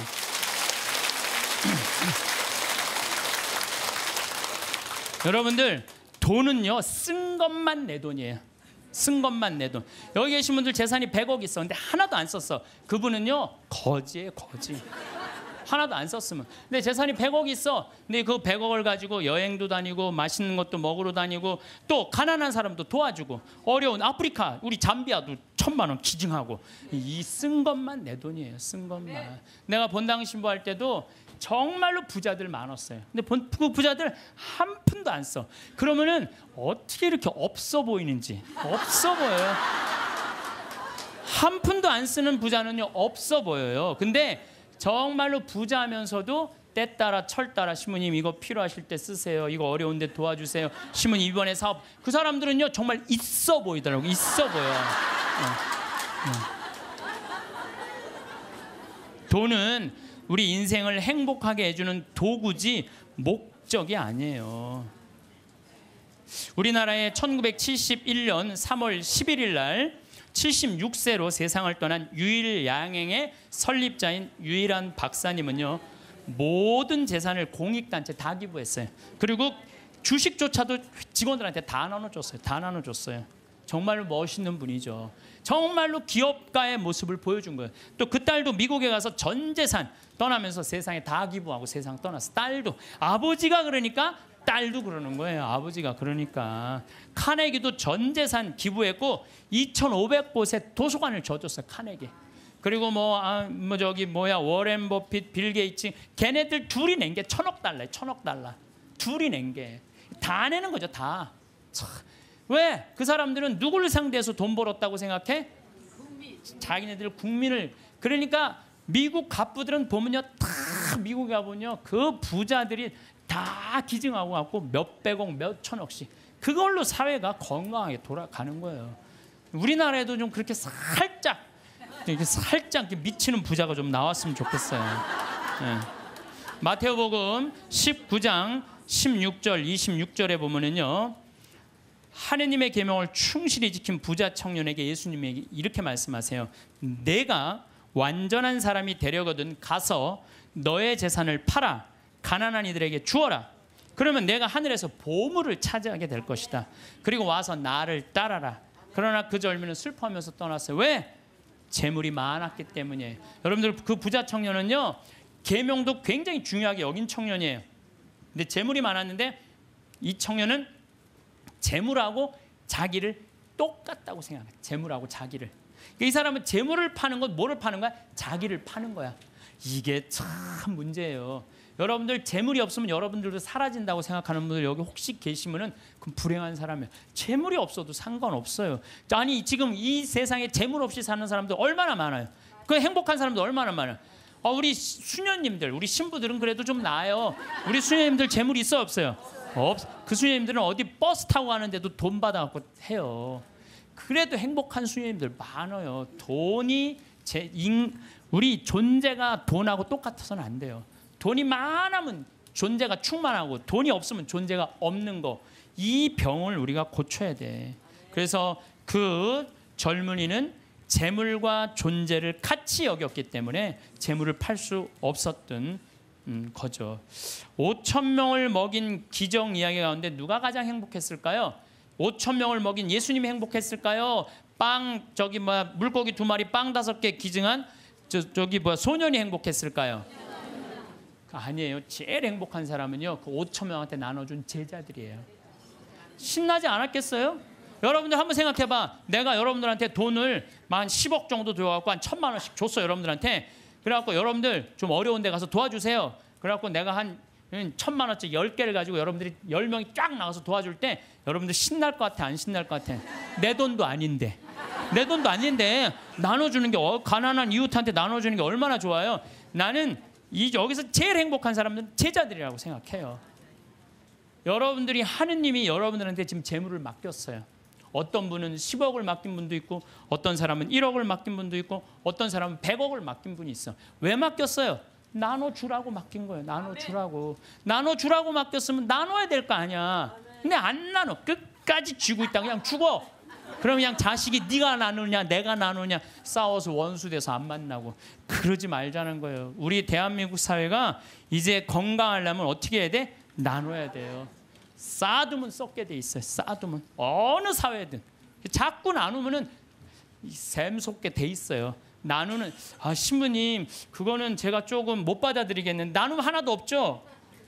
여러분들 돈은요 쓴 것만 내 돈이에요. 쓴 것만 내 돈. 여기 계신 분들 재산이 백억 있어. 근데 하나도 안 썼어. 그분은요 거지예요, 거지. 하나도 안 썼으면. 근데 재산이 백억 있어. 근데 그 백억을 가지고 여행도 다니고 맛있는 것도 먹으러 다니고 또 가난한 사람도 도와주고 어려운 아프리카 우리 잠비아도 천만 원 기증하고. 이 쓴 것만 내 돈이에요. 쓴 것만. 내가 본당 신부할 때도 정말로 부자들 많았어요. 근데 그 부자들 한 푼도 안 써. 그러면은 어떻게 이렇게 없어 보이는지. 없어 보여요. 한 푼도 안 쓰는 부자는요 없어 보여요. 근데 정말로 부자면서도 때 따라 철 따라 신부님 이거 필요하실 때 쓰세요. 이거 어려운데 도와주세요. 신부님 이번에 사업. 그 사람들은요 정말 있어 보이더라고요. 있어 보여. 어. 어. 돈은 우리 인생을 행복하게 해주는 도구지 목적이 아니에요. 우리나라의 천구백칠십일 년 삼월 십일일 날 칠십육 세로 세상을 떠난 유일양행의 설립자인 유일한 박사님은요 모든 재산을 공익단체 다 기부했어요. 그리고 주식조차도 직원들한테 다 나눠줬어요. 다 나눠줬어요. 정말로 멋있는 분이죠. 정말로 기업가의 모습을 보여준 거예요. 또 그 딸도 미국에 가서 전 재산 떠나면서 세상에 다 기부하고 세상 떠났어. 딸도. 아버지가 그러니까 딸도 그러는 거예요. 아버지가 그러니까. 카네기도 전 재산 기부했고 이천오백 곳에 도서관을 져줬어요. 카네기. 그리고 뭐, 아, 뭐 저기 뭐야 워렌 버핏, 빌 게이츠 걔네들 둘이 낸 게 천억 달러, 천억 달러. 둘이 낸 게 다 내는 거죠. 다. 참. 왜? 그 사람들은 누구를 상대해서 돈 벌었다고 생각해? 국민. 자기네들 국민을. 그러니까 미국 갑부들은 보면요, 다 미국에 가보면요, 그 부자들이 다 기증하고 갖고 몇백억, 몇천억씩. 그걸로 사회가 건강하게 돌아가는 거예요. 우리나라에도 좀 그렇게 살짝, 이렇게 살짝 미치는 부자가 좀 나왔으면 좋겠어요. 네. 마태오복음 십구 장 십육 절 이십육 절에 보면은요, 하느님의 계명을 충실히 지킨 부자 청년에게 예수님이 이렇게 말씀하세요. 내가 완전한 사람이 되려거든 가서 너의 재산을 팔아 가난한 이들에게 주어라. 그러면 내가 하늘에서 보물을 차지하게 될 것이다. 그리고 와서 나를 따라라. 그러나 그 젊은이는 슬퍼하면서 떠났어요. 왜? 재물이 많았기 때문이에요. 여러분들, 그 부자 청년은요, 계명도 굉장히 중요하게 여긴 청년이에요. 근데 재물이 많았는데 이 청년은 재물하고 자기를 똑같다고 생각해요. 재물하고 자기를. 이 사람은 재물을 파는 건 뭐를 파는 거야? 자기를 파는 거야. 이게 참 문제예요. 여러분들, 재물이 없으면 여러분들도 사라진다고 생각하는 분들 여기 혹시 계시면은 그럼 불행한 사람이에요. 재물이 없어도 상관없어요. 아니, 지금 이 세상에 재물 없이 사는 사람들 얼마나 많아요. 그 행복한 사람들 얼마나 많아요. 어, 우리 수녀님들, 우리 신부들은 그래도 좀 나아요. 우리 수녀님들 재물이 있어요, 없어요? 없. 그 수녀님들은 어디 버스 타고 가는데도 돈 받아갖고 해요. 그래도 행복한 수녀님들 많아요. 돈이 제 인, 우리 존재가 돈하고 똑같아서는 안 돼요. 돈이 많으면 존재가 충만하고 돈이 없으면 존재가 없는 거, 이 병을 우리가 고쳐야 돼. 그래서 그 젊은이는 재물과 존재를 같이 여겼기 때문에 재물을 팔 수 없었던 음, 거죠. 오천 명을 먹인 기적 이야기 가운데 누가 가장 행복했을까요? 오천 명을 먹인 예수님이 행복했을까요? 빵 저기 뭐 물고기 두 마리 빵 다섯 개 기증한 저 저기 뭐 소년이 행복했을까요? 아니에요. 제일 행복한 사람은요, 그 오천 명한테 나눠준 제자들이에요. 신나지 않았겠어요? 여러분들 한번 생각해봐. 내가 여러분들한테 돈을 한 십억 정도 줘갖고 한 천만 원씩 줬어, 여러분들한테. 그래갖고 여러분들 좀 어려운 데 가서 도와주세요. 그래갖고 내가 한 천만 원짜리 열 개를 가지고 여러분들이 열 명이 쫙 나가서 도와줄 때 여러분들 신날 것 같아, 안 신날 것 같아? 내 돈도 아닌데. 내 돈도 아닌데 나눠주는 게, 가난한 이웃한테 나눠주는 게 얼마나 좋아요. 나는 이 여기서 제일 행복한 사람은 제자들이라고 생각해요. 여러분들이, 하느님이 여러분들한테 지금 재물을 맡겼어요. 어떤 분은 십억을 맡긴 분도 있고, 어떤 사람은 일억을 맡긴 분도 있고, 어떤 사람은 백억을 맡긴 분이 있어. 왜 맡겼어요? 나눠주라고 맡긴 거예요. 나눠주라고. 나눠주라고 맡겼으면 나눠야 될 거 아니야. 근데 안 나눠. 끝까지 쥐고 있다. 그냥 죽어. 그럼 그냥 자식이 네가 나누냐 내가 나누냐 싸워서 원수돼서 안 만나고. 그러지 말자는 거예요. 우리 대한민국 사회가 이제 건강하려면 어떻게 해야 돼? 나눠야 돼요. 쌓아두면 썩게 돼 있어요. 쌓아두면 어느 사회든 자꾸 나누면은 샘솟게 돼 있어요. 나누는, 아 신부님 그거는 제가 조금 못 받아들이겠는데, 나누면 하나도 없죠.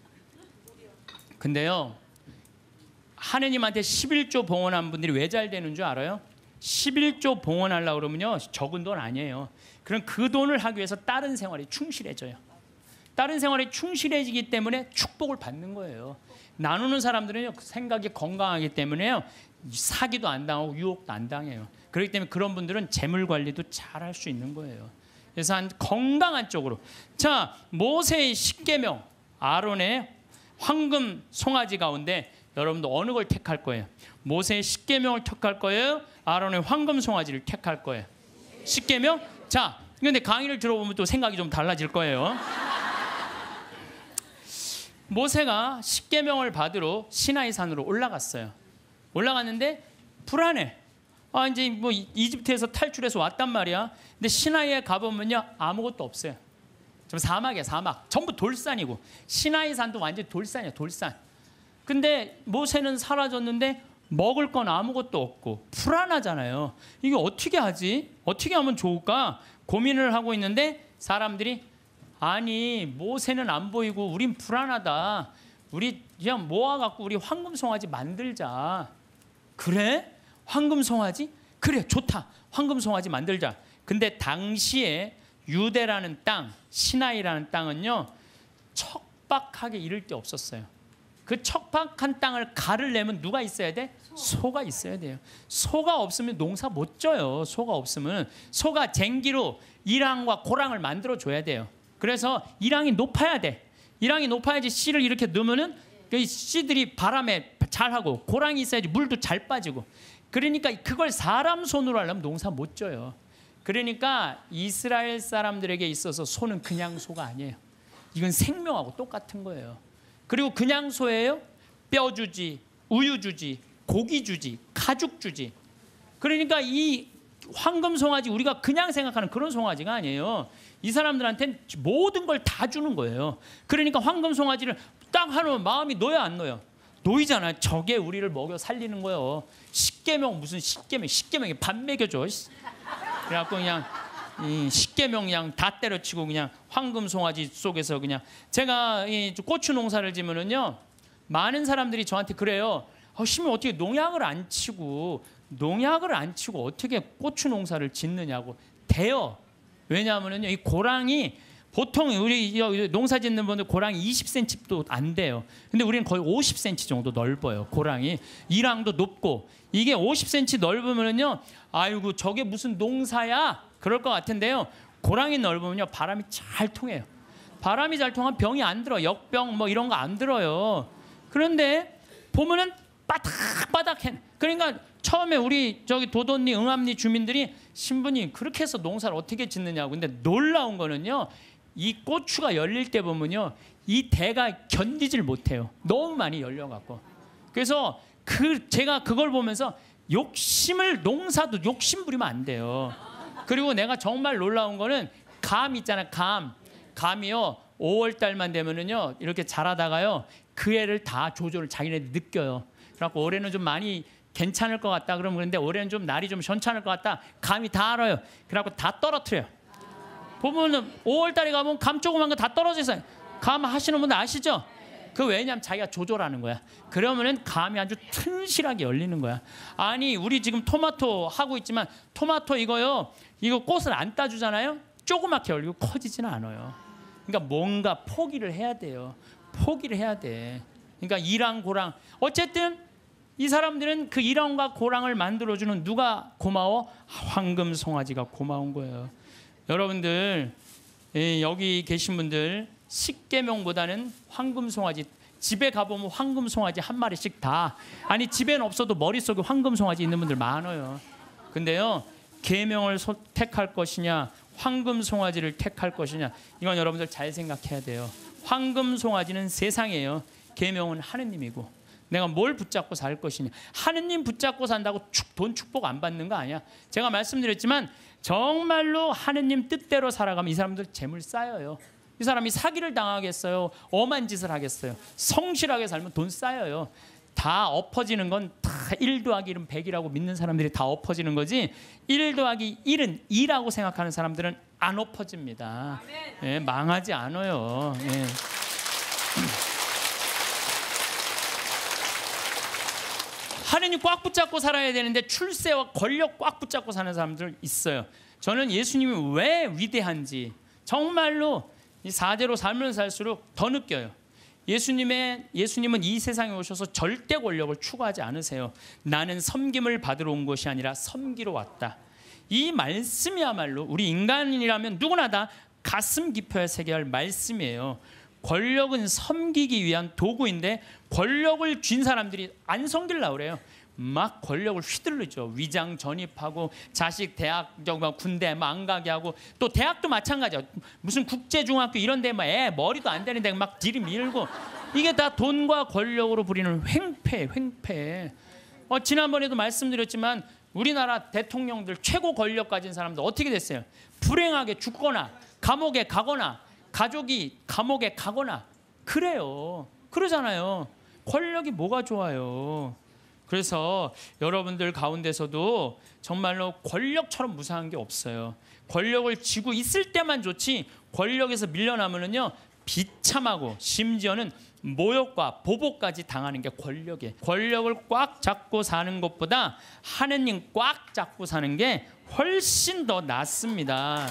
근데요, 하느님한테 십일조 봉헌한 분들이 왜 잘 되는 줄 알아요? 십일조 봉헌하려고 그러면요, 적은 돈 아니에요. 그럼 그 돈을 하기 위해서 다른 생활에 충실해져요. 다른 생활에 충실해지기 때문에 축복을 받는 거예요. 나누는 사람들은요, 생각이 건강하기 때문에요, 사기도 안 당하고 유혹도 안 당해요. 그렇기 때문에 그런 분들은 재물 관리도 잘 할 수 있는 거예요. 그래서 한 건강한 쪽으로. 자, 모세의 십계명, 아론의 황금 송아지 가운데 여러분도 어느 걸 택할 거예요? 모세의 십계명을 택할 거예요? 아론의 황금 송아지를 택할 거예요? 십계명? 자, 근데 강의를 들어보면 또 생각이 좀 달라질 거예요. 모세가 십계명을 받으러 시나이 산으로 올라갔어요. 올라갔는데 불안해. 아, 이제 뭐 이집트에서 탈출해서 왔단 말이야. 근데 시나이에 가보면요, 아무것도 없어요. 좀 사막이야, 사막. 전부 돌산이고. 시나이 산도 완전 돌산이야, 돌산. 근데 모세는 사라졌는데 먹을 건 아무것도 없고 불안하잖아요. 이게 어떻게 하지? 어떻게 하면 좋을까? 고민을 하고 있는데 사람들이, 아니 모세는 안 보이고 우린 불안하다. 우리 그냥 모아갖고 우리 황금 송아지 만들자. 그래? 황금 송아지? 그래, 좋다. 황금 송아지 만들자. 근데 당시에 유대라는 땅, 시나이라는 땅은요, 척박하게 이를 데 없었어요. 그 척박한 땅을 가르려면 누가 있어야 돼? 소가 있어야 돼요. 소가 없으면 농사 못 져요. 소가 없으면. 소가 쟁기로 이랑과 고랑을 만들어 줘야 돼요. 그래서 이랑이 높아야 돼. 이랑이 높아야지 씨를 이렇게 넣으면은 그 씨들이 바람에 잘하고, 고랑이 있어야지 물도 잘 빠지고. 그러니까 그걸 사람 손으로 하려면 농사 못 져요. 그러니까 이스라엘 사람들에게 있어서 소는 그냥 소가 아니에요. 이건 생명하고 똑같은 거예요. 그리고 그냥 소예요? 뼈 주지, 우유 주지, 고기 주지, 가죽 주지. 그러니까 이 황금 송아지, 우리가 그냥 생각하는 그런 송아지가 아니에요. 이 사람들한테는 모든 걸 다 주는 거예요. 그러니까 황금 송아지를 딱 하면 마음이 놓여 안 놓여? 놓이잖아요. 저게 우리를 먹여 살리는 거예요. 십계명 무슨 십계명, 십계명이 밥 먹여줘. 그래갖고 그냥 이 십계명 그냥 다 때려치고 그냥 황금 송아지 속에서 그냥. 제가 이 고추 농사를 지면은요, 많은 사람들이 저한테 그래요. 어, 심히 어떻게 농약을 안 치고 농약을 안 치고 어떻게 고추 농사를 짓느냐고. 돼요. 왜냐하면요, 이 고랑이 보통 우리 농사 짓는 분들 고랑이 이십 센티미터도 안 돼요. 근데 우리는 거의 오십 센티미터 정도 넓어요. 고랑이 이랑도 높고. 이게 오십 센티미터 넓으면요, 아이고 저게 무슨 농사야 그럴 것 같은데요, 고랑이 넓으면요 바람이 잘 통해요. 바람이 잘 통하면 병이 안 들어. 역병 뭐 이런 거 안 들어요. 그런데 보면은 바닥바닥해. 그러니까 처음에 우리 저기 도돈리 응암리 주민들이 신부님 그렇게 해서 농사를 어떻게 짓느냐고. 근데 놀라운 거는요, 이 고추가 열릴 때 보면요, 이 대가 견디질 못해요. 너무 많이 열려갖고. 그래서 그 제가 그걸 보면서 욕심을, 농사도 욕심 부리면 안 돼요. 그리고 내가 정말 놀라운 거는 감 있잖아요. 감. 감이요 오월 달만 되면은요 이렇게 자라다가요 그 애를 다 조절을 자기네들 느껴요. 그래갖고 올해는 좀 많이 괜찮을 것 같다 그러면, 그런데 올해는 좀 날이 좀 현찮을 것 같다. 감이 다 알아요. 그래갖고 다 떨어뜨려요. 보면은 오월 달에 가면 감 조그만 거 다 떨어져 있어요. 감 하시는 분들 아시죠? 그 왜냐면 자기가 조절하는 거야. 그러면은 감이 아주 튼실하게 열리는 거야. 아니 우리 지금 토마토 하고 있지만 토마토 이거요, 이거 꽃을 안 따주잖아요. 조그맣게 열리고 커지지는 않아요. 그러니까 뭔가 포기를 해야 돼요. 포기를 해야 돼. 그러니까 이랑 고랑. 어쨌든 이 사람들은 그 이랑과 고랑을 만들어주는 누가 고마워? 황금 송아지가 고마운 거예요. 여러분들 여기 계신 분들 십계명보다는 황금 송아지, 집에 가보면 황금 송아지 한 마리씩 다, 아니 집에는 없어도 머릿속에 황금 송아지 있는 분들 많아요. 근데요, 계명을 택할 것이냐 황금 송아지를 택할 것이냐, 이건 여러분들 잘 생각해야 돼요. 황금 송아지는 세상이에요. 계명은 하느님이고, 내가 뭘 붙잡고 살 것이냐. 하느님 붙잡고 산다고 돈 축복 안 받는 거 아니야. 제가 말씀드렸지만 정말로 하느님 뜻대로 살아가면 이 사람들 재물 쌓여요. 이 사람이 사기를 당하겠어요? 엄한 짓을 하겠어요? 성실하게 살면 돈 쌓여요. 다 엎어지는 건 다 일 더하기 일은 백이라고 믿는 사람들이 다 엎어지는 거지, 일 더하기 일은 이라고 생각하는 사람들은 안 엎어집니다. 예, 망하지 않아요. 예. 하느님 꽉 붙잡고 살아야 되는데 출세와 권력 꽉 붙잡고 사는 사람들 있어요. 저는 예수님이 왜 위대한지 정말로 이 사제로 살면 살수록 더 느껴요. 예수님의, 예수님은 이 세상에 오셔서 절대 권력을 추구하지 않으세요. 나는 섬김을 받으러 온 것이 아니라 섬기러 왔다. 이 말씀이야말로 우리 인간이라면 누구나 다 가슴 깊어야 새겨야 할 말씀이에요. 권력은 섬기기 위한 도구인데 권력을 쥔 사람들이 안 섬기려고 그래요. 막 권력을 휘둘르죠. 위장 전입하고 자식 대학 군대 막 안 가게 하고, 또 대학도 마찬가지야. 무슨 국제중학교 이런 데 막 애 머리도 안 되는데 막 들이밀고, 이게 다 돈과 권력으로 부리는 횡패, 횡패. 어, 지난번에도 말씀드렸지만 우리나라 대통령들 최고 권력 가진 사람들 어떻게 됐어요? 불행하게 죽거나 감옥에 가거나 가족이 감옥에 가거나 그래요. 그러잖아요. 권력이 뭐가 좋아요. 그래서 여러분들 가운데서도 정말로 권력처럼 무상한 게 없어요. 권력을 쥐고 있을 때만 좋지, 권력에서 밀려나면은요 비참하고 심지어는 모욕과 보복까지 당하는 게 권력이에요. 권력을 꽉 잡고 사는 것보다 하느님 꽉 잡고 사는 게 훨씬 더 낫습니다.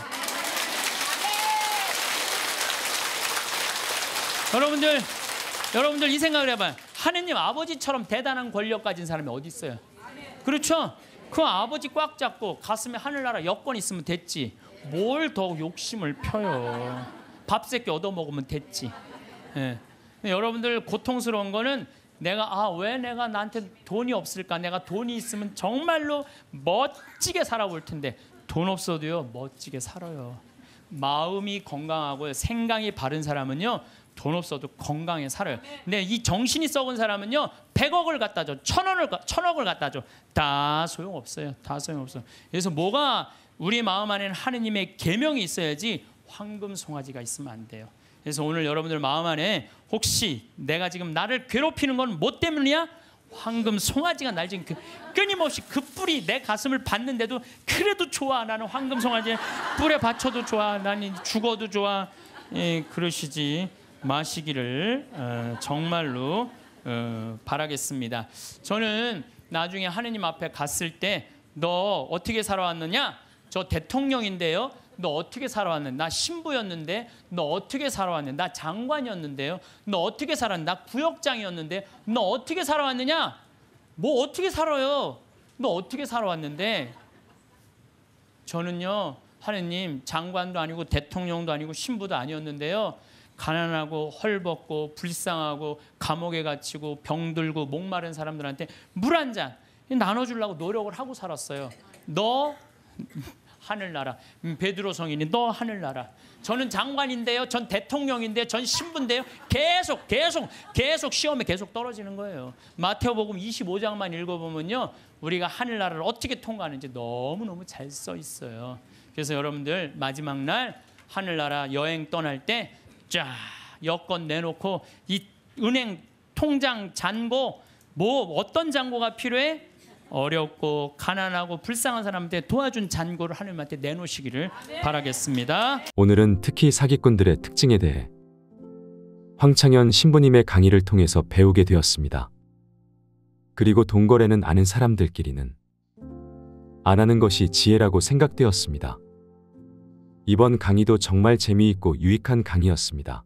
여러분들, 여러분들 이 생각을 해봐요. 하느님 아버지처럼 대단한 권력 가진 사람이 어디 있어요? 그렇죠? 그 아버지 꽉 잡고 가슴에 하늘나라 여권 있으면 됐지. 뭘 더 욕심을 펴요. 밥 세 끼 얻어먹으면 됐지. 예. 여러분들 고통스러운 거는 내가 아, 왜 내가 나한테 돈이 없을까? 내가 돈이 있으면 정말로 멋지게 살아볼 텐데 돈 없어도요 멋지게 살아요. 마음이 건강하고 생각이 바른 사람은요 돈 없어도 건강에 살아요. 근데 이 정신이 썩은 사람은요, 백억을 갖다 줘, 천원을 천억을 갖다 줘, 다 소용없어요. 다 소용없어. 그래서 뭐가 우리 마음 안에는 하느님의 계명이 있어야지 황금 송아지가 있으면 안 돼요. 그래서 오늘 여러분들 마음 안에 혹시 내가 지금 나를 괴롭히는 건 뭐 때문이야? 황금 송아지가 날 지금 그, 끊임없이 그 뿔이 내 가슴을 받는데도 그래도 좋아. 나는 황금 송아지 뿔에 받쳐도 좋아. 나는 죽어도 좋아. 예, 그러시지 마시기를 어, 정말로 어, 바라겠습니다. 저는 나중에 하느님 앞에 갔을 때 너 어떻게 살아왔느냐? 저 대통령인데요. 너 어떻게 살아왔는데? 나 신부였는데 너 어떻게 살아왔는데? 나 장관이었는데요. 너 어떻게 살았는데? 나 구역장이었는데 너 어떻게 살아왔느냐? 뭐 어떻게 살아요? 너 어떻게 살아왔는데? 저는요, 하느님, 장관도 아니고 대통령도 아니고 신부도 아니었는데요, 가난하고 헐벗고 불쌍하고 감옥에 갇히고 병들고 목마른 사람들한테 물 한 잔 나눠주려고 노력을 하고 살았어요. 너 하늘나라. 베드로 성인이 너 하늘나라. 저는 장관인데요, 전 대통령인데요, 전 신부인데요, 계속 계속 계속 시험에 계속 떨어지는 거예요. 마태복음 이십오 장만 읽어보면요, 우리가 하늘나라를 어떻게 통과하는지 너무너무 잘 써 있어요. 그래서 여러분들 마지막 날 하늘나라 여행 떠날 때 쫙 여권 내놓고 이 은행 통장 잔고, 뭐 어떤 잔고가 필요해? 어렵고 가난하고 불쌍한 사람한테 도와준 잔고를 하나님한테 내놓으시기를 바라겠습니다. 오늘은 특히 사기꾼들의 특징에 대해 황창현 신부님의 강의를 통해서 배우게 되었습니다. 그리고 돈거래는 아는 사람들끼리는 안 하는 것이 지혜라고 생각되었습니다. 이번 강의도 정말 재미있고 유익한 강의였습니다.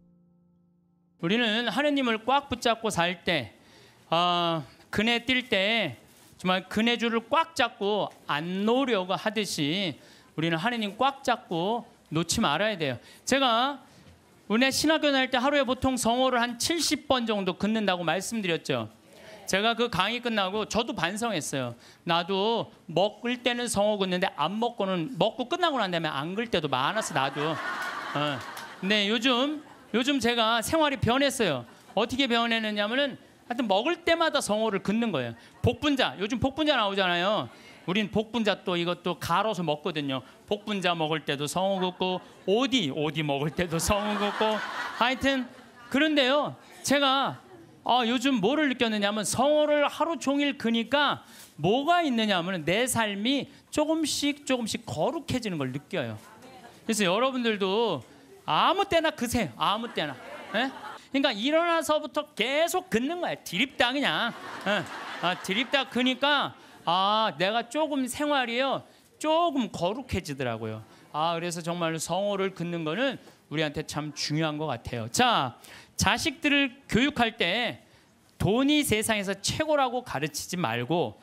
우리는 하느님을 꽉 붙잡고 살 때, 어, 그네 뛸 때 정말 그네줄을 꽉 잡고 안 놓으려고 하듯이 우리는 하느님 꽉 잡고 놓지 말아야 돼요. 제가 은혜 신학교 다닐 때 하루에 보통 성호를 한 칠십 번 정도 긋는다고 말씀드렸죠. 제가 그 강의 끝나고 저도 반성했어요. 나도 먹을 때는 성호 긋는데 안 먹고는, 먹고 끝나고 난 다음에 안 글 때도 많았어 나도. 어. 근데 요즘 요즘 제가 생활이 변했어요. 어떻게 변했느냐면은 하여튼 먹을 때마다 성호를 긋는 거예요. 복분자, 요즘 복분자 나오잖아요. 우린 복분자 또 이것도 갈아서 먹거든요. 복분자 먹을 때도 성호 긋고, 오디 오디 먹을 때도 성호 긋고, 하여튼 그런데요, 제가 아, 요즘 뭐를 느꼈느냐면 성호를 하루 종일 그니까 뭐가 있느냐면 내 삶이 조금씩 조금씩 거룩해지는 걸 느껴요. 그래서 여러분들도 아무 때나 그세요. 아무 때나. 에? 그러니까 일어나서부터 계속 긋는 거야. 드립다 그냥. 에. 아, 드립다 그니까 아, 내가 조금 생활이요, 조금 거룩해지더라고요. 아, 그래서 정말 성호를 긋는 거는 우리한테 참 중요한 것 같아요. 자, 자식들을 교육할 때 돈이 세상에서 최고라고 가르치지 말고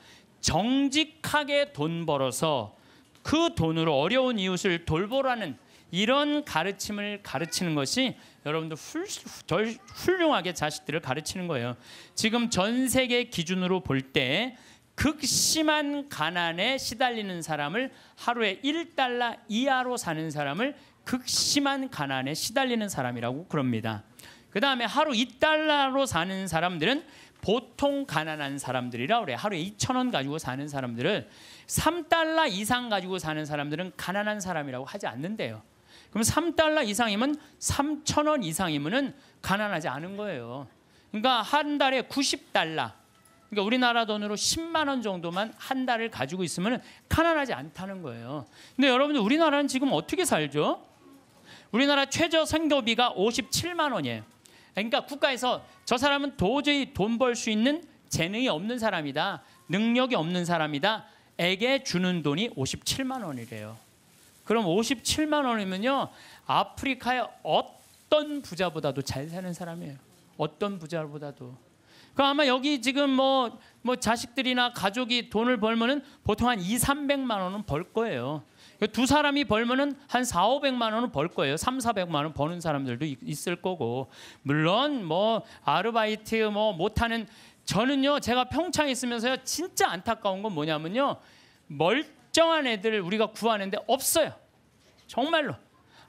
정직하게 돈 벌어서 그 돈으로 어려운 이웃을 돌보라는 이런 가르침을 가르치는 것이 여러분들 훌, 덜 훌륭하게 자식들을 가르치는 거예요. 지금 전 세계 기준으로 볼 때 극심한 가난에 시달리는 사람을, 하루에 일 달러 이하로 사는 사람을 극심한 가난에 시달리는 사람이라고 그럽니다. 그 다음에 하루 이 달러로 사는 사람들은 보통 가난한 사람들이라 그래요. 하루에 이천 원 가지고 사는 사람들을, 삼 달러 이상 가지고 사는 사람들은 가난한 사람이라고 하지 않는데요. 그럼 삼 달러 이상이면 삼천 원 이상이면은 가난하지 않은 거예요. 그러니까 한 달에 구십 달러, 그러니까 우리나라 돈으로 십만 원 정도만 한 달을 가지고 있으면 가난하지 않다는 거예요. 근데 여러분들 우리나라는 지금 어떻게 살죠? 우리나라 최저 생계비가 오십칠만 원이에요. 그러니까 국가에서 저 사람은 도저히 돈 벌 수 있는 재능이 없는 사람이다, 능력이 없는 사람이다 에게 주는 돈이 오십칠만 원이래요. 그럼 오십칠만 원이면요, 아프리카의 어떤 부자보다도 잘 사는 사람이에요. 어떤 부자보다도. 그럼 아마 여기 지금 뭐, 뭐 자식들이나 가족이 돈을 벌면은 보통 한 이삼백만 원은 벌 거예요. 두 사람이 벌면은 한 사오백만 원은 벌 거예요. 삼사백만 원 버는 사람들도 있을 거고. 물론 뭐 아르바이트 뭐 못하는, 저는요, 제가 평창에 있으면서요, 진짜 안타까운 건 뭐냐면요, 멀쩡한 애들을 우리가 구하는데 없어요. 정말로.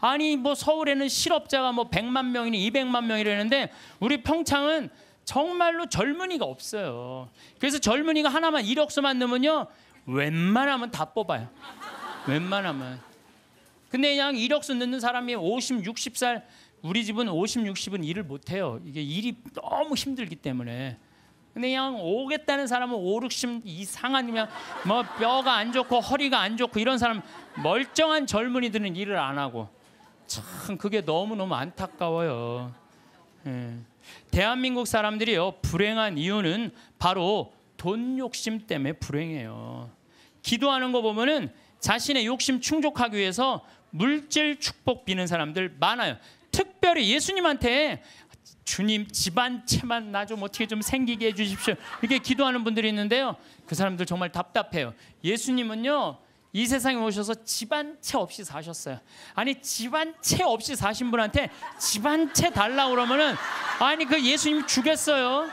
아니 뭐 서울에는 실업자가 뭐 백만 명이니 이백만 명이라는데 우리 평창은 정말로 젊은이가 없어요. 그래서 젊은이가 하나만 이력서만 넣으면요 웬만하면 다 뽑아요. 웬만하면. 근데 그냥 이력서 넣는 사람이 오십, 육십 살, 우리 집은 오십, 육십은 일을 못해요. 이게 일이 너무 힘들기 때문에. 근데 그냥 오겠다는 사람은 오, 육십 이상한 그냥 뭐 뼈가 안 좋고 허리가 안 좋고 이런 사람, 멀쩡한 젊은이들은 일을 안 하고. 참 그게 너무너무 안타까워요. 예. 대한민국 사람들이요 불행한 이유는 바로 돈 욕심 때문에 불행해요. 기도하는 거 보면은 자신의 욕심 충족하기 위해서 물질 축복 비는 사람들 많아요. 특별히 예수님한테 주님 집안채만 나 좀 어떻게 좀 생기게 해주십시오 이렇게 기도하는 분들이 있는데요, 그 사람들 정말 답답해요. 예수님은요 이 세상에 오셔서 집안채 없이 사셨어요. 아니 집안채 없이 사신 분한테 집안채 달라고 그러면은 아니 그 예수님 주겠어요?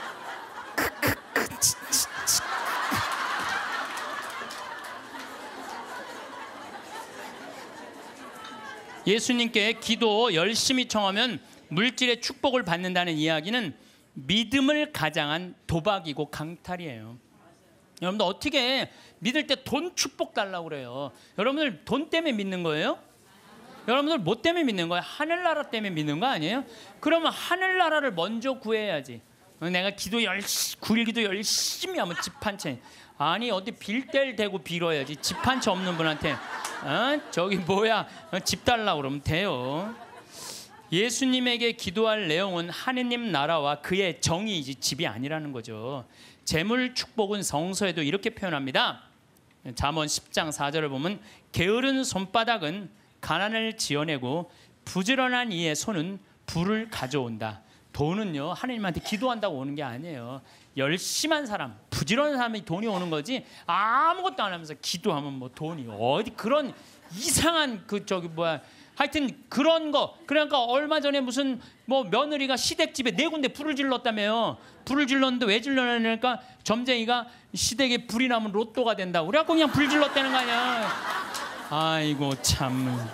예수님께 기도 열심히 청하면 물질의 축복을 받는다는 이야기는 믿음을 가장한 도박이고 강탈이에요. 여러분들 어떻게 믿을 때 돈 축복 달라고 그래요? 여러분들 돈 때문에 믿는 거예요? 여러분들 뭐 때문에 믿는 거예요? 하늘나라 때문에 믿는 거 아니에요? 그러면 하늘나라를 먼저 구해야지. 내가 기도 열심히, 구일 기도 열심히 하면 집 한 채. 아니 어디 빌 뗄 대고 빌어야지. 집 한 채 없는 분한테 어? 저기 뭐야 집 달라고 그러면 돼요. 예수님에게 기도할 내용은 하느님 나라와 그의 정의이지 집이 아니라는 거죠. 재물 축복은 성서에도 이렇게 표현합니다. 잠언 십 장 사 절을 보면 게으른 손바닥은 가난을 지어내고 부지런한 이의 손은 부를 가져온다. 돈은요 하나님한테 기도한다고 오는 게 아니에요. 열심한 사람, 부지런한 사람이 돈이 오는 거지 아무것도 안 하면서 기도하면 뭐 돈이 어디 그런 이상한 그 저기 뭐야 하여튼 그런 거. 그러니까 얼마 전에 무슨 뭐 며느리가 시댁집에 네 군데 불을 질렀다며요. 불을 질렀는데 왜 질렀냐니까 점쟁이가 시댁에 불이 나면 로또가 된다고 그래갖고 그냥 불 질렀다는 거 아니야. 아이고 참.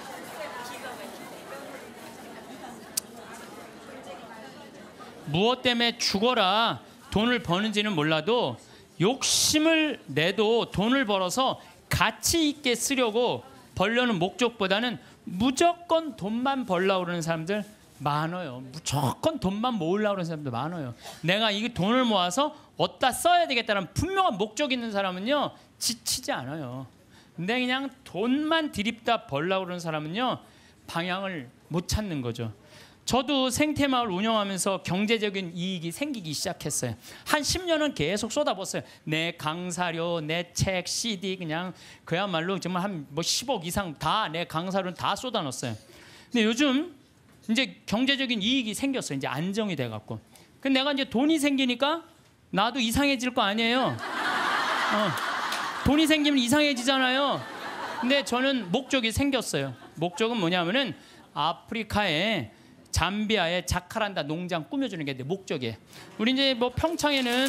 무엇 때문에 죽어라 돈을 버는지는 몰라도 욕심을 내도 돈을 벌어서 가치 있게 쓰려고 벌려는 목적보다는 무조건 돈만 벌려고 그러는 사람들 많아요. 무조건 돈만 모으려고 그러는 사람들 많아요. 내가 이 돈을 모아서 어디다 써야 되겠다는 분명한 목적이 있는 사람은요 지치지 않아요. 근데 그냥 돈만 들이다 벌려고 그러는 사람은요 방향을 못 찾는 거죠. 저도 생태마을 운영하면서 경제적인 이익이 생기기 시작했어요. 한 십 년은 계속 쏟아붓어요. 내 강사료, 내 책, 씨디 그냥 그야말로 정말 한 뭐 십억 이상 다 내 강사료는 다 쏟아넣었어요. 근데 요즘 이제 경제적인 이익이 생겼어요. 이제 안정이 돼갖고. 근데 내가 이제 돈이 생기니까 나도 이상해질 거 아니에요. 어, 돈이 생기면 이상해지잖아요. 근데 저는 목적이 생겼어요. 목적은 뭐냐면은 아프리카에 잠비아의 자카란다 농장 꾸며주는 게 내 목적이에요. 우리 이제 뭐 평창에는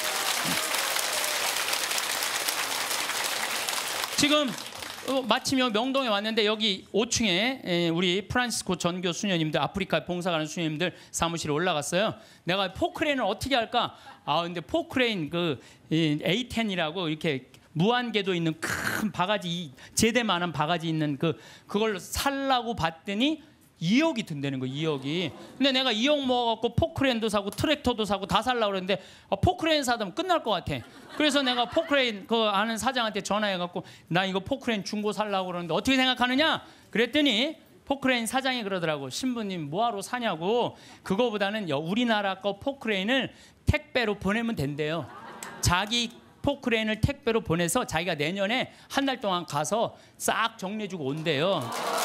지금 마침 명동에 왔는데 여기 오 층에 우리 프란시스코 전교 수녀님들 아프리카 봉사 가는 수녀님들 사무실에 올라갔어요. 내가 포크레인을 어떻게 할까? 아 근데 포크레인 그 에이 텐이라고 이렇게 무한궤도 있는 큰 바가지 제대만한 바가지 있는 그 그걸로 살라고 봤더니 이억이 든다는 거. 이억이. 근데 내가 이억 모아갖고 포크레인도 사고 트랙터도 사고 다 살라고 그랬는데 아, 포크레인 사면 끝날 것 같아. 그래서 내가 포크레인 그 아는 사장한테 전화해갖고 나 이거 포크레인 중고 살라고 그러는데 어떻게 생각하느냐 그랬더니 포크레인 사장이 그러더라고. 신부님 뭐하러 사냐고. 그거보다는 우리나라 거 포크레인을 택배로 보내면 된대요. 자기 포크레인을 택배로 보내서 자기가 내년에 한 달 동안 가서 싹 정리해주고 온대요.